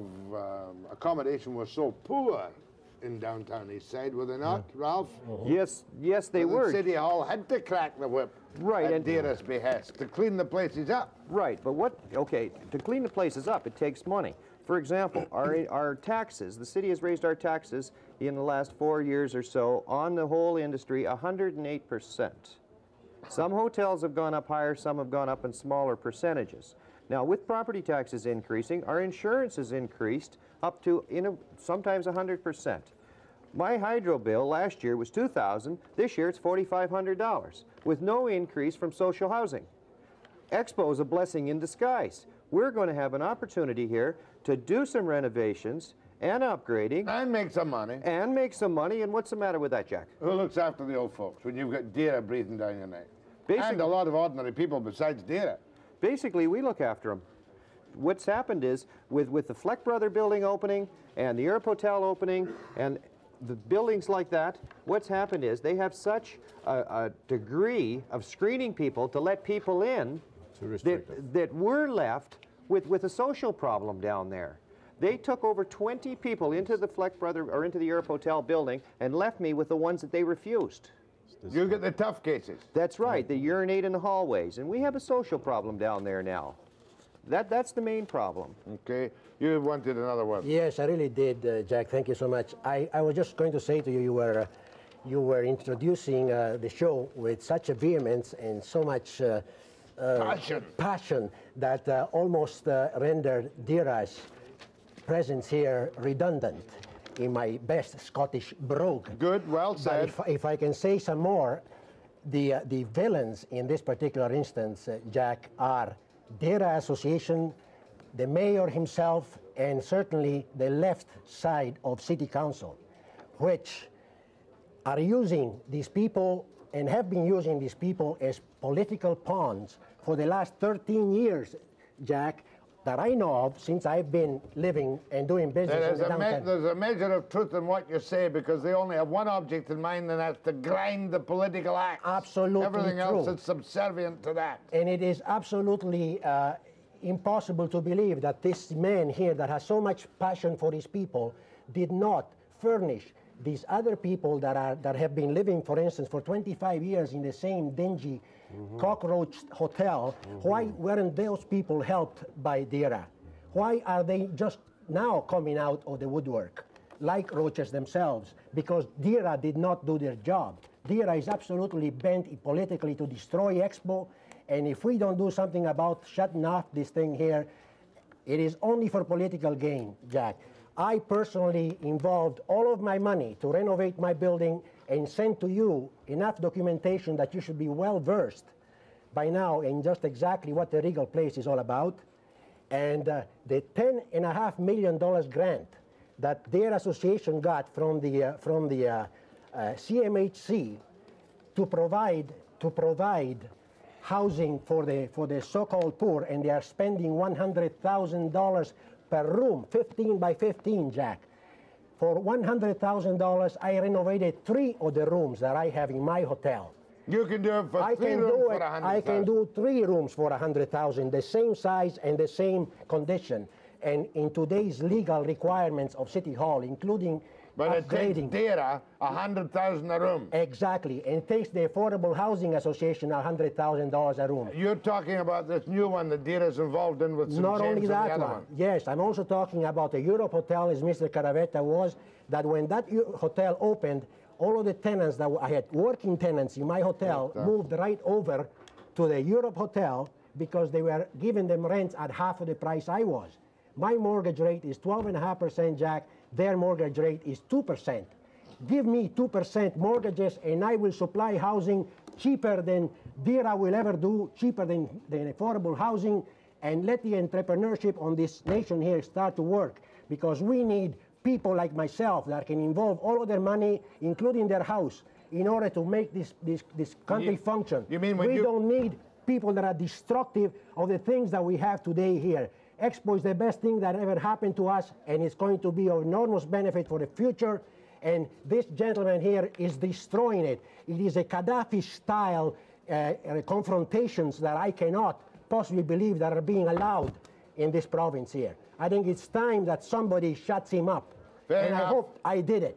accommodation were so poor in downtown Eastside, were they not, Ralph? Yes, they were. The City Hall had to crack the whip at D.E.R.A's behest to clean the places up. Right, but to clean the places up, it takes money. For example, our taxes, the city has raised our taxes in the last 4 years or so on the whole industry 108%. Some hotels have gone up higher, some have gone up in smaller percentages. Now, with property taxes increasing, our insurance has increased up to sometimes 100%. My hydro bill last year was $2,000. This year it's $4,500 with no increase from social housing. Expo is a blessing in disguise. We're going to have an opportunity here to do some renovations and upgrading. And make some money. And make some money. And what's the matter with that, Jack? Who looks after the old folks when you've got D.E.R.A breathing down your neck? And a lot of ordinary people besides D.E.R.A. Basically, we look after them. What's happened is, with the Fleck Brother building opening and the Europe Hotel opening and the buildings like that, what's happened is they have such a degree of screening people to let people in that we're left with a social problem down there. They took over 20 people into the Fleck Brother or into the Europe Hotel building and left me with the ones that they refused. You get the tough cases. That's right. They urinate in the hallways, and we have a social problem down there now. That's the main problem. Okay. You wanted another one. Yes, I really did, Jack. Thank you so much. I was just going to say to you, you were introducing the show with such a vehemence and so much passion that almost rendered D.E.R.A's presence here redundant in my best Scottish brogue. Good, well said. But if I can say some more, the villains in this particular instance, Jack, are D.E.R.A Association, the mayor himself, and certainly the left side of City Council, which are using these people and have been using these people as political pawns for the last 13 years, Jack, that I know of since I've been living and doing business in the downtown. There's a measure of truth in what you say because they only have one object in mind, and that's to grind the political axe. Absolutely Everything true. else is subservient to that. And it is absolutely impossible to believe that this man here that has so much passion for his people did not furnish these other people that have been living, for instance, for 25 years in the same dingy cockroach hotel. Why weren't those people helped by D.E.R.A? Why are they just now coming out of the woodwork like roaches themselves? Because D.E.R.A did not do their job. D.E.R.A is absolutely bent politically to destroy Expo, and if we don't do something about shutting off this thing here, it is only for political gain, Jack. I personally involved all of my money to renovate my building and send to you enough documentation that you should be well versed by now in just exactly what the Regal Place is all about. And the $10.5 million grant that their association got from the CMHC to provide housing for the so-called poor, and they are spending $100,000 per room, 15 by 15, Jack. For $100,000, I renovated 3 of the rooms that I have in my hotel. You can do it for 3 rooms for $100,000. I can do 3 rooms for $100,000, the same size and the same condition. And in today's legal requirements of City Hall, including but it takes D.E.R.A $100,000 a room. Exactly, and it takes the Affordable Housing Association $100,000 a room. You're talking about this new one that D.E.R.A is involved in with some Not change only that the other one. Yes, I'm also talking about the Europe Hotel, as Mr. Caravetta was, that when that hotel opened, all of the tenants that I had, working tenants in my hotel, moved right over to the Europe Hotel because they were giving them rents at half of the price I was. My mortgage rate is 12.5%, Jack. Their mortgage rate is 2%. Give me 2% mortgages and I will supply housing cheaper than D.E.R.A will ever do, cheaper than affordable housing, and let the entrepreneurship on this nation here start to work, because we need people like myself that can involve all of their money, including their house, in order to make this country function. You mean when we don't need people that are destructive of the things that we have today here. Expo is the best thing that ever happened to us, and it's going to be of enormous benefit for the future. And this gentleman here is destroying it. It is a Gaddafi-style confrontations that I cannot possibly believe that are being allowed in this province here. I think it's time that somebody shuts him up. Fair and enough. I hope I did it.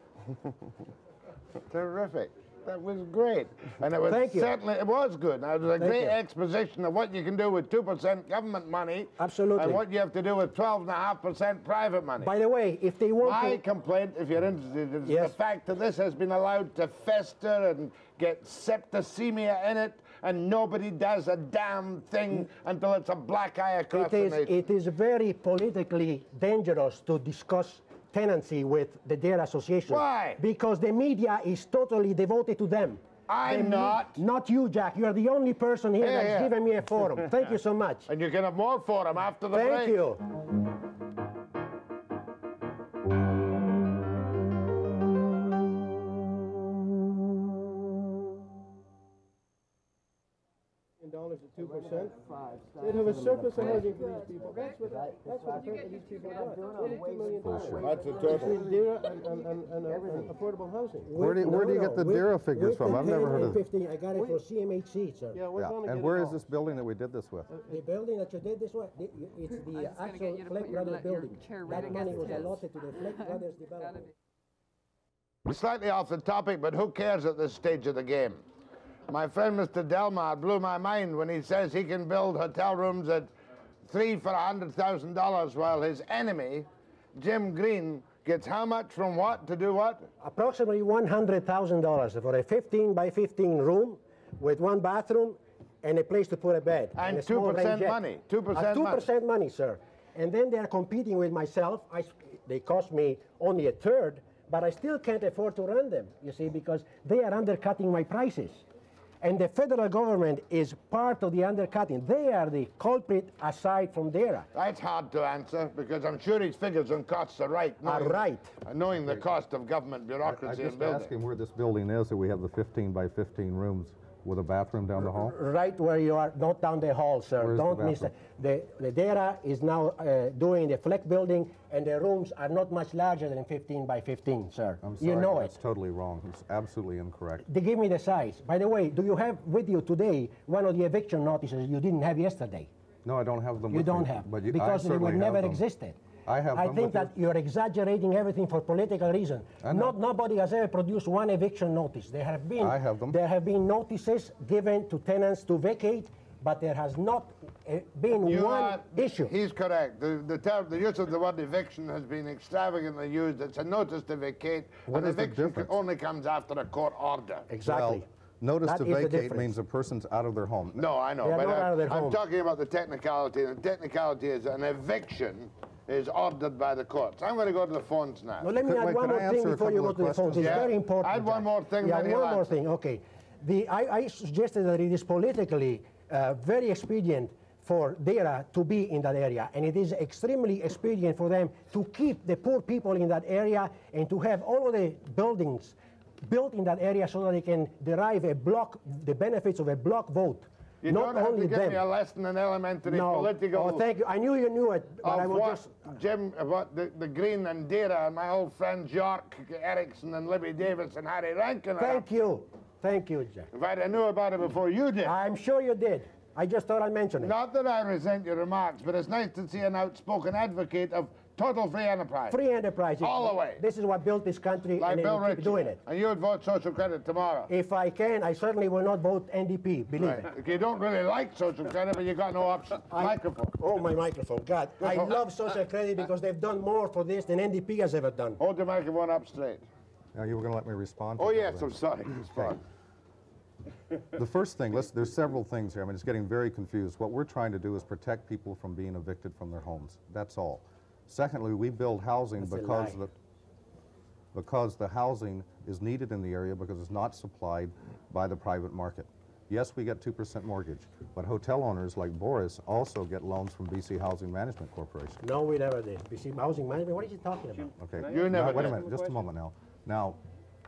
Terrific. That was great. And it was certainly, it was good. Now, it was a great exposition of what you can do with 2% government money. Absolutely. And what you have to do with 12.5% private money. By the way, if they want My complaint, if you're interested, is the fact that this has been allowed to fester and get septicemia in it, and nobody does a damn thing until it's a black eye across the nation. It is very politically dangerous to discuss tenancy with the D.E.R.A. Association. Why? Because the media is totally devoted to them. I'm not. Not you, Jack. You're the only person here that's given me a forum. Thank you so much. And you can have more forum after the break. Thank you. $2%. They'd have a surplus of housing for these people. That's what these people got. $22 million. That's the total. D.E.R.A. and affordable housing. Where do you get the D.E.R.A. figures from? I've never heard of it. I got it from CMHC, sir. Yeah. And where is this building that we did this with? The building that you did this with, it's the actual Fleck Brothers building. That money was allotted to the Fleck Brothers development. We're slightly off the topic, but who cares at this stage of the game? My friend Mr. Delmar blew my mind when he says he can build hotel rooms at $3 for $100,000 while his enemy, Jim Green, gets how much from what to do what? Approximately $100,000 for a 15 by 15 room with one bathroom and a place to put a bed. And a small 2% money. 2% money, sir. And then they're competing with myself. They cost me only a third, but I still can't afford to run them, you see, because they are undercutting my prices. And the federal government is part of the undercutting. They are the culprit aside from D.E.R.A. That's hard to answer because I'm sure his figures and costs are right. Knowing the cost of government bureaucracy and building. I just asked him where this building is that we have the 15 by 15 rooms with a bathroom down the hall? Right where you are, not down the hall, sir. Don't miss it. The D.E.R.A. is now doing the Fleck building, and the rooms are not much larger than 15 by 15, sir. I'm sorry, you know that's totally wrong. It's absolutely incorrect. They give me the size. By the way, do you have with you today one of the eviction notices you didn't have yesterday? No, I don't have them You with don't me, have, but because they would never existed. I have them think with that you're exaggerating everything for political reasons. Nobody has ever produced one eviction notice. There have been, I have them. There have been notices given to tenants to vacate, but there has not been one issue. He's correct. The use of the word eviction has been extravagantly used. It's a notice to vacate. An eviction only comes after a court order. Exactly. Well, notice to vacate means a person's out of their home. No, I know. They are But not out of their home. I'm talking about the technicality. The technicality is an eviction is ordered by the courts. I'm going to go to the phones now. Well, let me add one more thing before you go to the phones. It's very important. Add one more thing. Yeah, one more thing. Okay. I suggested that it is politically very expedient for D.E.R.A. to be in that area, and it is extremely expedient for them to keep the poor people in that area and to have all of the buildings built in that area so that they can derive the benefits of a block vote. You don't have to give me a lesson in elementary political... Oh, thank you. I knew you knew it, but I will just... Jim, about the Green and D.E.R.A. and my old friends York Erickson and Libby Davis and Harry Rankin. Thank you. Thank you, Jack. In fact, I knew about it before you did. I'm sure you did. I just thought I'd mention it. Not that I resent your remarks, but it's nice to see an outspoken advocate of total free enterprise. Free enterprise. All the way. This is what built this country, like and Bill we'll Ritchie. keep doing it. And you would vote social credit tomorrow. If I can, I certainly will not vote NDP, believe me. You don't really like social credit, but you got no option. Microphone. Oh, my microphone. God, I love social credit because they've done more for this than NDP has ever done. Hold the microphone up straight. Now, you were going to let me respond to Oh, that, yes, right? I'm sorry. Respond. The first thing, there's several things here. I mean, it's getting very confused. What we're trying to do is protect people from being evicted from their homes. That's all. Secondly, we build housing because the housing is needed in the area because it's not supplied by the private market. Yes, we get 2% mortgage, but hotel owners like Boris also get loans from BC Housing Management Corporation. No, we never did. BC Housing Management, what is he talking about? Okay, You never wait a did. minute, just a moment now. Now,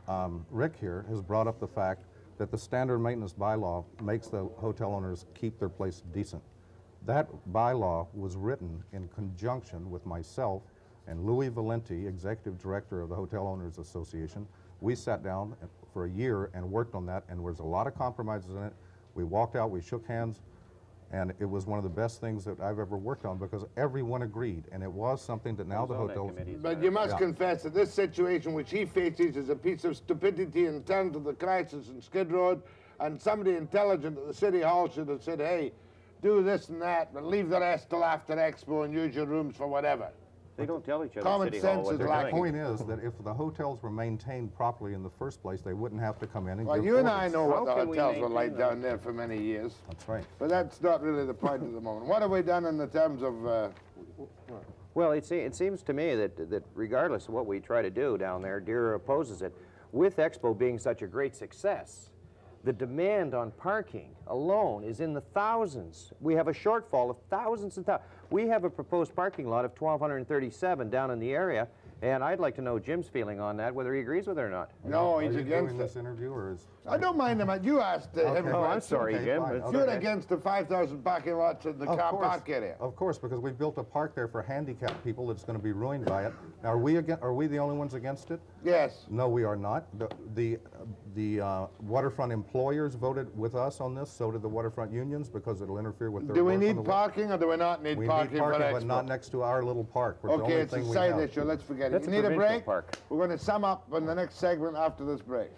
Rick here has brought up the fact that the standard maintenance bylaw makes the hotel owners keep their place decent. That bylaw was written in conjunction with myself and Louis Valenti, Executive Director of the Hotel Owners Association. We sat down for a year and worked on that, and there was a lot of compromises in it. We walked out, we shook hands, and it was one of the best things that I've ever worked on because everyone agreed, and it was something that now the hotels... But you must confess that this situation which he faces is a piece of stupidity in terms of the crisis in Skid Row, and somebody intelligent at the City Hall should have said, hey, do this and that, but leave the rest till after Expo and use your rooms for whatever. They don't tell each other Common City Hall sense what is they're lacking. The point is that if the hotels were maintained properly in the first place, they wouldn't have to come in and Well, give you and orders. I know what the can we hotels were like maintain down there for many years. That's right. But that's not really the point at the moment. What have we done in the terms of... Well, it seems to me that regardless of what we try to do down there, D.E.R.A opposes it. With Expo being such a great success, the demand on parking alone is in the thousands. We have a shortfall of thousands and thousands. We have a proposed parking lot of 1,237 down in the area, and I'd like to know Jim's feeling on that, whether he agrees with it or not. No, he's against this it. interview, or is... I don't mind him. You asked him. Oh, I'm sorry, okay, Jim. fine. It's You're okay. against the 5,000 parking lots in the car park area. Of course, because we built a park there for handicapped people that's going to be ruined by it. Now, are we the only ones against it? Yes. No, we are not. The waterfront employers voted with us on this, so did the waterfront unions, because it'll interfere with their Do we work on need the parking or do we not need parking? We need parking, for but Expo? not next to our little park. Okay, it's a side issue. Let's forget That's it. a You need a provincial break? park. We're going to sum up in the next segment after this break.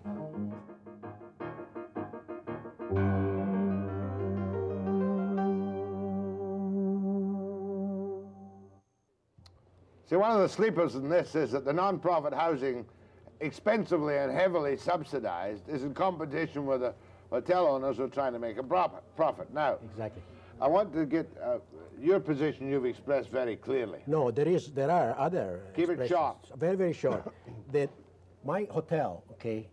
See, one of the sleepers in this is that the non-profit housing, expensively and heavily subsidized, is in competition with the hotel owners who are trying to make a profit. Now, Exactly. I want to get your position you've expressed very clearly. No, there are other Keep it expressions. short. Very, very short. That my hotel, okay,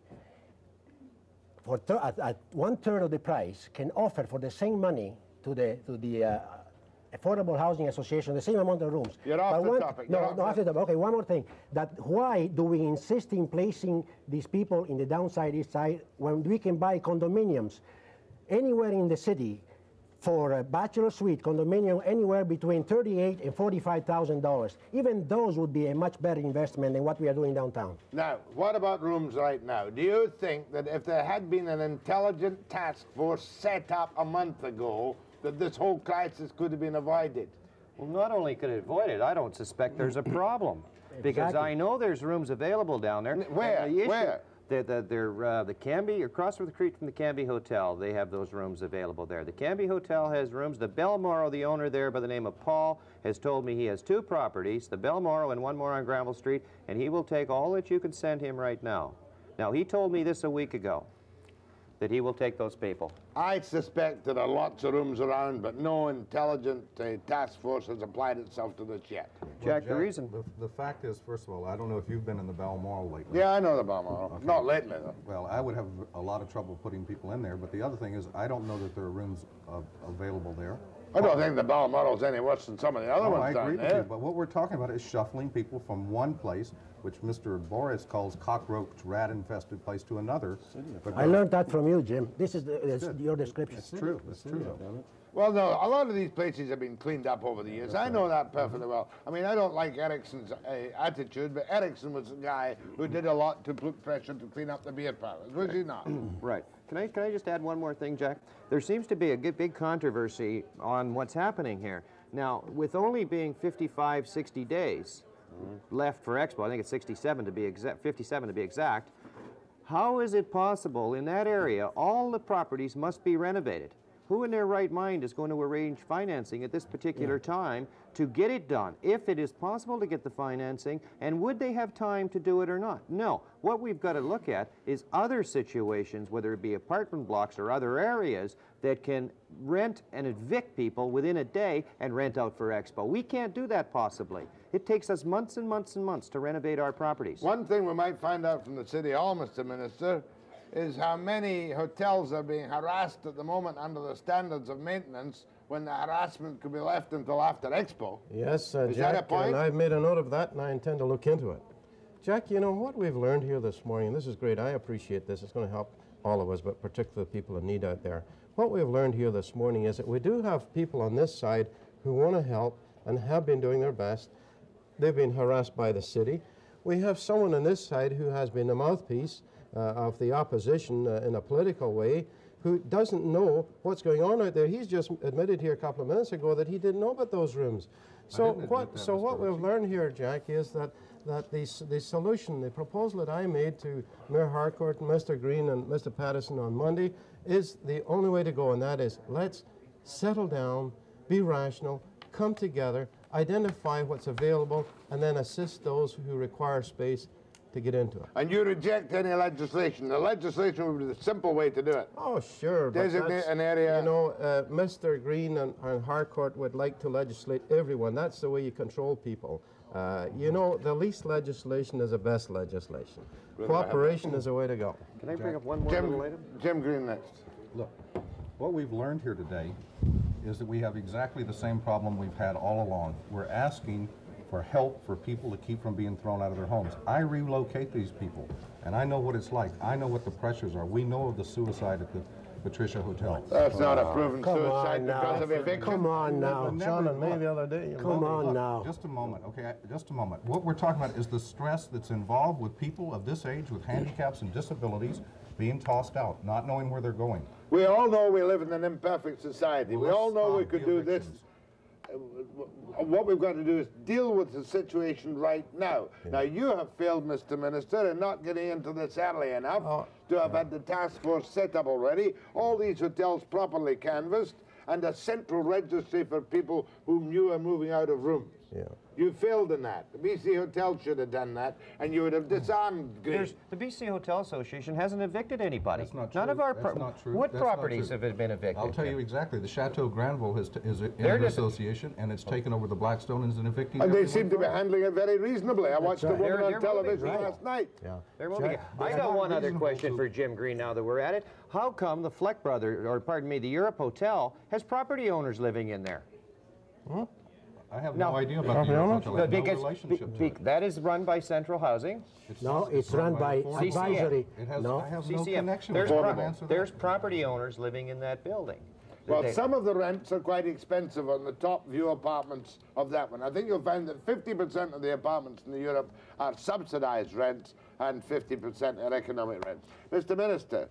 for at 1/3 of the price, can offer for the same money to the Affordable Housing Association the same amount of rooms. You're off the topic. No, after that. Okay, one more thing. That why do we insist in placing these people in the downside east side when we can buy condominiums anywhere in the city for a bachelor suite condominium anywhere between $38,000 and $45,000. Even those would be a much better investment than what we are doing downtown. Now, what about rooms right now? Do you think that if there had been an intelligent task force set up a month ago, that this whole crisis could have been avoided? Well, not only could it avoid it, I don't suspect there's a problem. Because Exactly. I know there's rooms available down there. Where? The issue, Where? The Canby, across the creek from the Canby Hotel, they have those rooms available there. The Canby Hotel has rooms. The Balmoral, the owner there by the name of Paul, has told me he has 2 properties, the Balmoral and one more on Granville Street, and he will take all that you can send him right now. Now, he told me this a week ago, that he will take those people. I suspect there are lots of rooms around, but no intelligent task force has applied itself to this yet. Jack, the reason... The fact is, first of all, I don't know if you've been in the Balmoral lately. Yeah, I know the Balmoral. Okay. Not lately, though. Well, I would have a lot of trouble putting people in there, but the other thing is, I don't know that there are rooms available there. I don't think the Balmoral's any worse than some of the other I ones down agree with there. you, but what we're talking about is shuffling people from one place, which Mr. Boris calls cockroach, rat-infested place, to another. I learned that from you, Jim. This is your description. It's true. It's true. Well, no, a lot of these places have been cleaned up over the years. I know that perfectly well. I mean, I don't like Ericsson's attitude, but Ericsson was a guy who did a lot to put pressure to clean up the beer parlors, was he not? Right. Can I just add one more thing, Jack? There seems to be a big controversy on what's happening here. Now, with only being 55, 60 days left for Expo, I think it's 57 to be exact, 57 to be exact, how is it possible in that area all the properties must be renovated? Who in their right mind is going to arrange financing at this particular time to get it done, if it is possible to get the financing, and would they have time to do it or not? No. What we've got to look at is other situations, whether it be apartment blocks or other areas, that can rent and evict people within a day and rent out for Expo. We can't do that possibly. It takes us months and months and months to renovate our properties. One thing we might find out from the City Hall, Mr. Minister, is how many hotels are being harassed at the moment under the standards of maintenance when the harassment could be left until after Expo. Yes, Is Jack, that a point? and I've made a note of that, and I intend to look into it. Jack, you know what we've learned here this morning, and this is great, I appreciate this, it's going to help all of us, but particularly the people in need out there. What we've learned here this morning is that we do have people on this side who want to help and have been doing their best. They've been harassed by the city. We have someone on this side who has been a mouthpiece of the opposition in a political way, who doesn't know what's going on out there. He's just admitted here a couple of minutes ago that he didn't know about those rooms. So what we've learned here, Jack, is that the solution, the proposal that I made to Mayor Harcourt, Mr. Green and Mr. Patterson on Monday is the only way to go, and that is let's settle down, be rational, come together, identify what's available, and then assist those who require space to get into it. And you reject any legislation. The legislation would be the simple way to do it. Oh, sure. Designate an area. You know, Mr. Green and Harcourt would like to legislate everyone. That's the way you control people. You know, the least legislation is the best legislation. Cooperation is the way to go. Can I bring up one more little item? Jim Green next. Look, what we've learned here today is that we have exactly the same problem we've had all along. We're asking for help for people to keep from being thrown out of their homes. I relocate these people, and I know what it's like. I know what the pressures are. We know of the suicide at the Patricia Hotel. That's not a proven suicide because of eviction. Come on now. John and me the other day. Come on now. Just a moment, okay? Just a moment. What we're talking about is the stress that's involved with people of this age with handicaps and disabilities being tossed out, not knowing where they're going. We all know we live in an imperfect society. We all know we could do this. What we've got to do is deal with the situation right now. Yeah. Now, you have failed, Mr. Minister, in not getting into this early enough to have had the task force set up already, all these hotels properly canvassed, and a central registry for people whom you are moving out of rooms. Yeah. You failed in that. The BC Hotel should have done that, and you would have disarmed Green. The BC Hotel Association hasn't evicted anybody. That's not true. None of our That's not true. What That's properties have been evicted? I'll tell you exactly. The Chateau Granville is in the association, and it's taken over the Blackstone and is an evicting. And they seem to be handling it very reasonably. I watched a woman on television last night. Yeah. They're moving. I got one other question for Jim Green now that we're at it. How come the Fleck Brothers, or pardon me, the Europe Hotel has property owners living in there? Hmm? I have no idea about the Europe Hotel. I have no relationship to it. That is run by Central Housing. It's run by advisory. I have no connection there's with it. There's property owners living in that building. Well, some of the rents are quite expensive on the top view apartments of that one. I think you'll find that 50% of the apartments in Europe are subsidized rents and 50% are economic rents. Mr. Minister,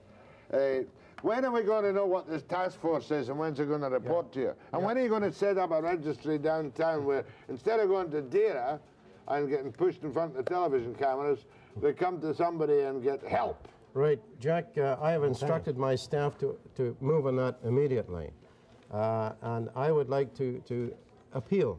when are we going to know what this task force is and when's it going to report to you? And when are you going to set up a registry downtown where instead of going to D.E.R.A and getting pushed in front of the television cameras, they come to somebody and get help? Right. Jack, I have instructed my staff to move on that immediately. And I would like to appeal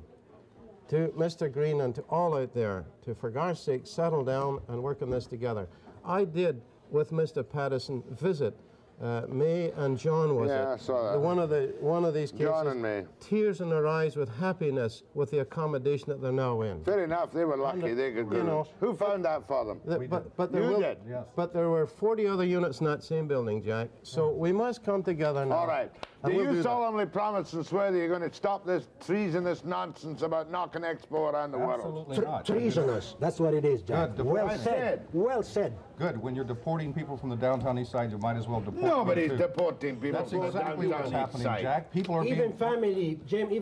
to Mr. Green and to all out there to, for God's sake, settle down and work on this together. I did, with Mr. Patterson, visit May and John, was it? I saw that. One of these cases. John and May. Tears in their eyes with happiness with the accommodation that they're now in. Fair enough. They were lucky. They could do it. Who found that for them? You did. Yes. But there were 40 other units in that same building, Jack. So we must come together now. All right. Do you solemnly promise and swear that you're going to stop this treasonous nonsense about knocking Expo around the world? Absolutely not. Treasonous. That's what it is, Jack. Well said. Well said. Good. When you're deporting people from the downtown east side, you might as well deport Nobody's them too. Deporting people That's from exactly the what's downtown happening, east side. Jack. People are Even families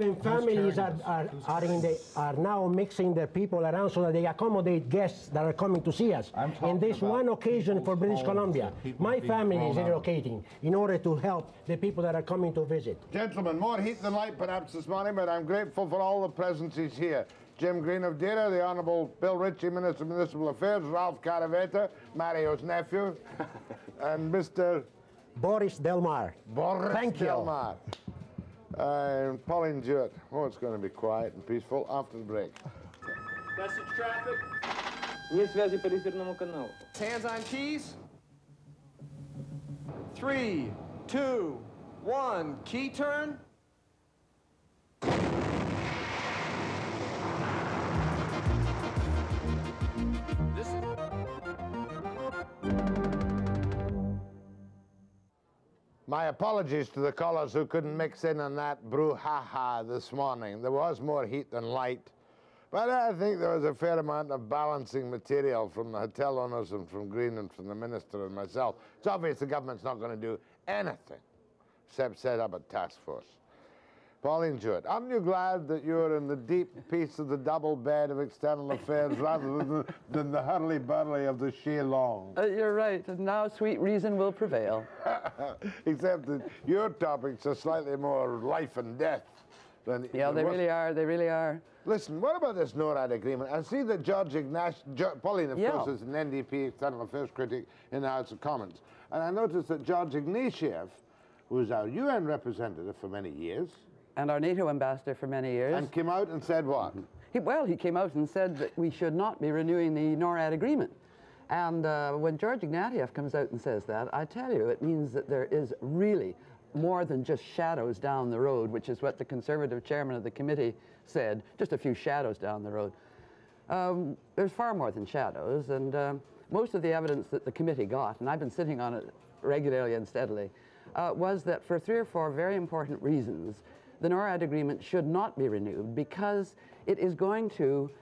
are now mixing their people around so that they accommodate guests that are coming to see us. And this one occasion for British Columbia, my family is relocating in order to help the people that are coming to visit. Gentlemen, more heat than light perhaps this morning, but I'm grateful for all the presences here. Jim Green of D.E.R.A, the Honourable Bill Ritchie, Minister of Municipal Affairs, Ralph Caravetta, Mario's nephew, and Mr. Boris Delmar. Boris Delmar. And Pauline Jewett. Oh, it's going to be quiet and peaceful after the break. Message traffic. Нет связи по резервному каналу. Hands on keys. 3, 2, 1. Key turn. My apologies to the callers who couldn't mix in on that brouhaha this morning. There was more heat than light, But I think there was a fair amount of balancing material from the hotel owners and from Green and from the minister and myself. It's obvious the government's not going to do anything except set up a task force. Pauline Jewett, aren't you glad that you're in the deep peace of the double bed of external affairs rather than the hurly-burly of the Shay-Long? You're right, and now sweet reason will prevail. Except that your topics are slightly more life and death than... Yeah, they really are, they really are. Listen, what about this NORAD agreement? I see that Pauline, of course, is an NDP External Affairs Critic in the House of Commons. And I noticed that George Ignatieff, who was our UN representative for many years... And our NATO ambassador for many years. And came out and said what? He came out and said that we should not be renewing the NORAD agreement. And when George Ignatieff comes out and says that, I tell you, it means that there is really more than just shadows down the road, which is what the Conservative chairman of the committee said, just a few shadows down the road. There's far more than shadows, and most of the evidence that the committee got, and I've been sitting on it regularly and steadily, was that for 3 or 4 very important reasons, the NORAD agreement should not be renewed because it is going to,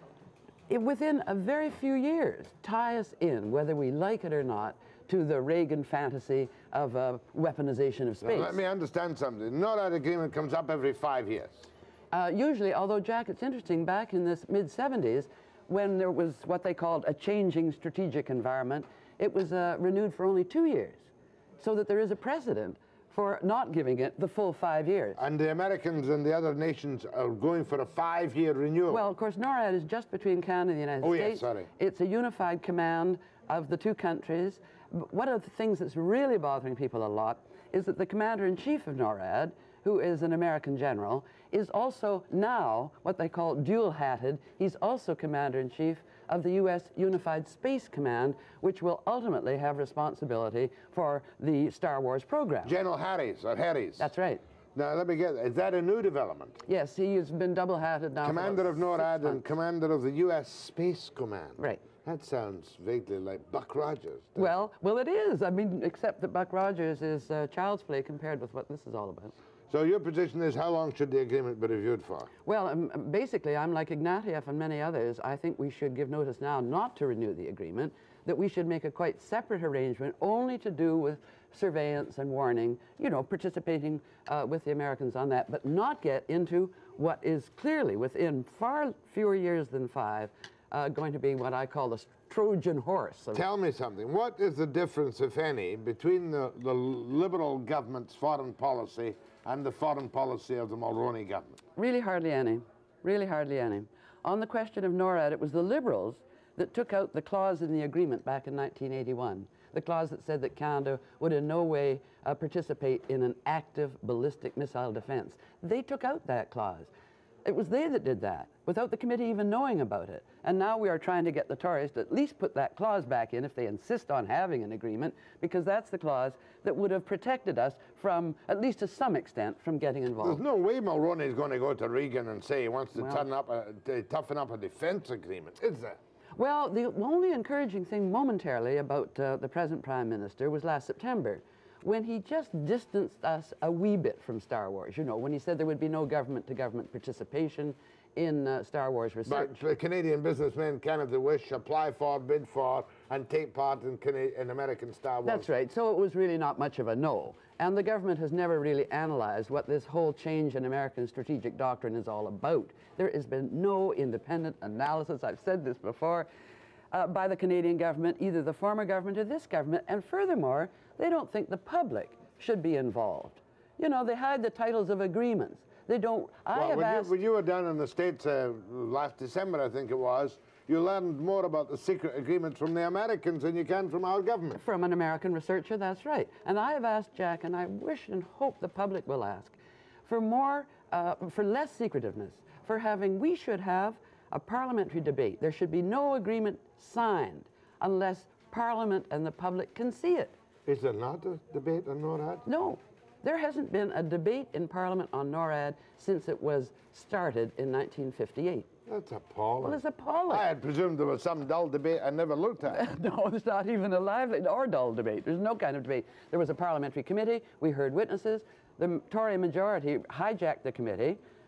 within a very few years, tie us in, whether we like it or not, to the Reagan fantasy of weaponization of space. Now, let me understand something. The NORAD agreement comes up every 5 years. Usually, although, Jack, it's interesting, back in this mid-70s, when there was what they called a changing strategic environment, it was renewed for only 2 years, so that there is a precedent for not giving it the full 5 years. And the Americans and the other nations are going for a 5-year renewal. Well, of course, NORAD is just between Canada and the United States. Yes, sorry. It's a unified command of the 2 countries. One of the things that's really bothering people a lot is that the commander-in-chief of NORAD, who is an American general, is also now what they call dual-hatted. He's also commander-in-chief of the U.S. Unified Space Command, which will ultimately have responsibility for the Star Wars program. General Harris, or Harris. That's right. Now, let me get that. Is that a new development? Yes, he has been double-hatted now. Commander of NORAD and commander of the U.S. Space Command. Right. That sounds vaguely like Buck Rogers. Well, it is. I mean, except that Buck Rogers is child's play compared with what this is all about. So your position is, how long should the agreement be reviewed for? Well, basically, I'm like Ignatieff and many others. I think we should give notice now not to renew the agreement, that we should make a quite separate arrangement only to do with surveillance and warning, you know, participating with the Americans on that, but not get into what is clearly within far fewer years than 5 going to be what I call the Trojan horse. Tell me something. What is the difference, if any, between the Liberal government's foreign policy and the foreign policy of the Mulroney government? Really hardly any. Really hardly any. On the question of NORAD, it was the Liberals that took out the clause in the agreement back in 1981, the clause that said that Canada would in no way participate in an active ballistic missile defense. They took out that clause. It was they that did that, without the committee even knowing about it. And now we are trying to get the Tories to at least put that clause back in if they insist on having an agreement, because that's the clause that would have protected us from, at least to some extent, from getting involved. There's no way Mulroney is going to go to Regan and say he wants to toughen up a defense agreement, is there? Well, the only encouraging thing momentarily about the present Prime Minister was last September, when he just distanced us a wee bit from Star Wars, you know, when he said there would be no government-to-government participation in Star Wars research. But Canadian businessmen can, if they wish, apply for, bid for, and take part in American Star Wars. That's right. So it was really not much of a no. And the government has never really analyzed what this whole change in American strategic doctrine is all about. There has been no independent analysis, I've said this before, by the Canadian government, either the former government or this government. And furthermore, they don't think the public should be involved. You know, they hide the titles of agreements. They don't. When you were down in the States last December, I think it was, you learned more about the secret agreements from the Americans than you can from our government. From an American researcher, that's right. And I have asked Jack, and I wish and hope the public will ask, for more, for less secretiveness, we should have a parliamentary debate. There should be no agreement signed unless Parliament and the public can see it. Is there not a debate on NORAD? No. There hasn't been a debate in Parliament on NORAD since it was started in 1958. That's appalling. Well, it's appalling. I had presumed there was some dull debate I never looked at. No, there's not even a lively or dull debate. There's no kind of debate. There was a parliamentary committee. We heard witnesses. The Tory majority hijacked the committee.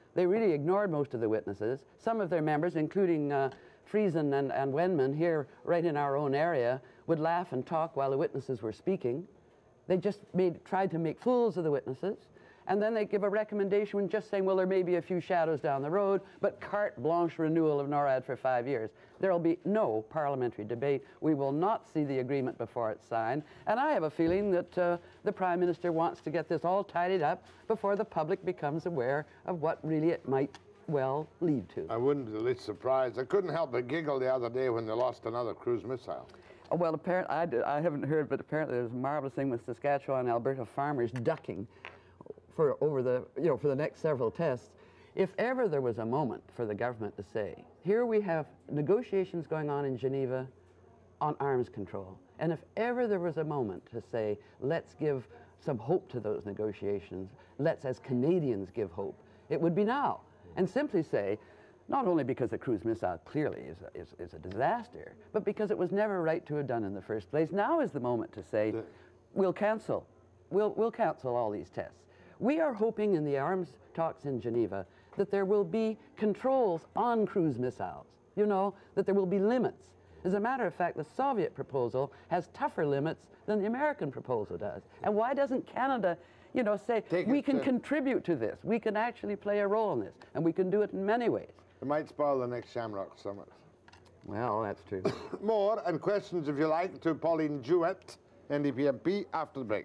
They really ignored most of the witnesses. Some of their members, including Friesen and Wenman here right in our own area, would laugh and talk while the witnesses were speaking. They just tried to make fools of the witnesses. And then they give a recommendation just saying, well, there may be a few shadows down the road, but carte blanche renewal of NORAD for 5 years. There will be no parliamentary debate. We will not see the agreement before it's signed. And I have a feeling that the Prime Minister wants to get this all tidied up before the public becomes aware of what really it might well lead to. I wouldn't be the least surprised. I couldn't help but giggle the other day when they lost another cruise missile. Well, apparently, I haven't heard, but apparently there's a marvelous thing with Saskatchewan and Alberta farmers ducking for the next several tests. If ever there was a moment for the government to say, here we have negotiations going on in Geneva on arms control, and if ever there was a moment to say, let's give some hope to those negotiations, let's as Canadians give hope, it would be now. And simply say, not only because the cruise missile clearly is a disaster, but because it was never right to have done in the first place. Now is the moment to say, we'll cancel all these tests. We are hoping in the arms talks in Geneva that there will be controls on cruise missiles, you know, that there will be limits. As a matter of fact, the Soviet proposal has tougher limits than the American proposal does. And why doesn't Canada, you know, say, we can contribute to this, we can actually play a role in this, and we can do it in many ways. It might spoil the next Shamrock Summit. Well, that's true. More and questions, if you like, to Pauline Jewett, NDP MP, after the break.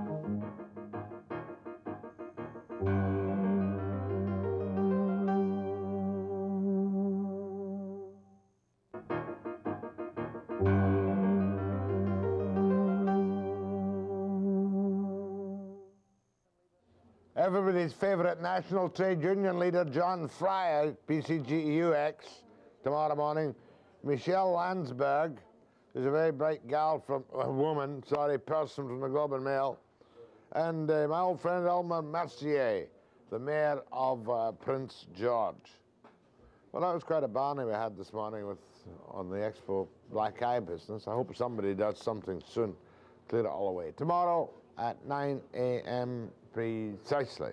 Everybody's favourite national trade union leader, John Fryer, PCGEUX, tomorrow morning. Michelle Landsberg, who's a very bright gal from, person from the Globe and Mail. And my old friend Elmer Mercier, the mayor of Prince George. Well, that was quite a barney we had this morning on the Expo black eye business. I hope somebody does something soon, clear it all away. Tomorrow at 9 a.m. precisely.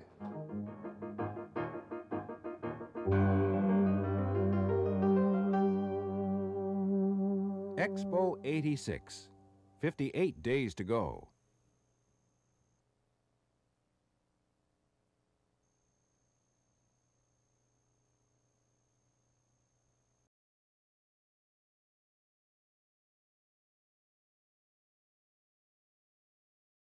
Expo 86, 58 days to go.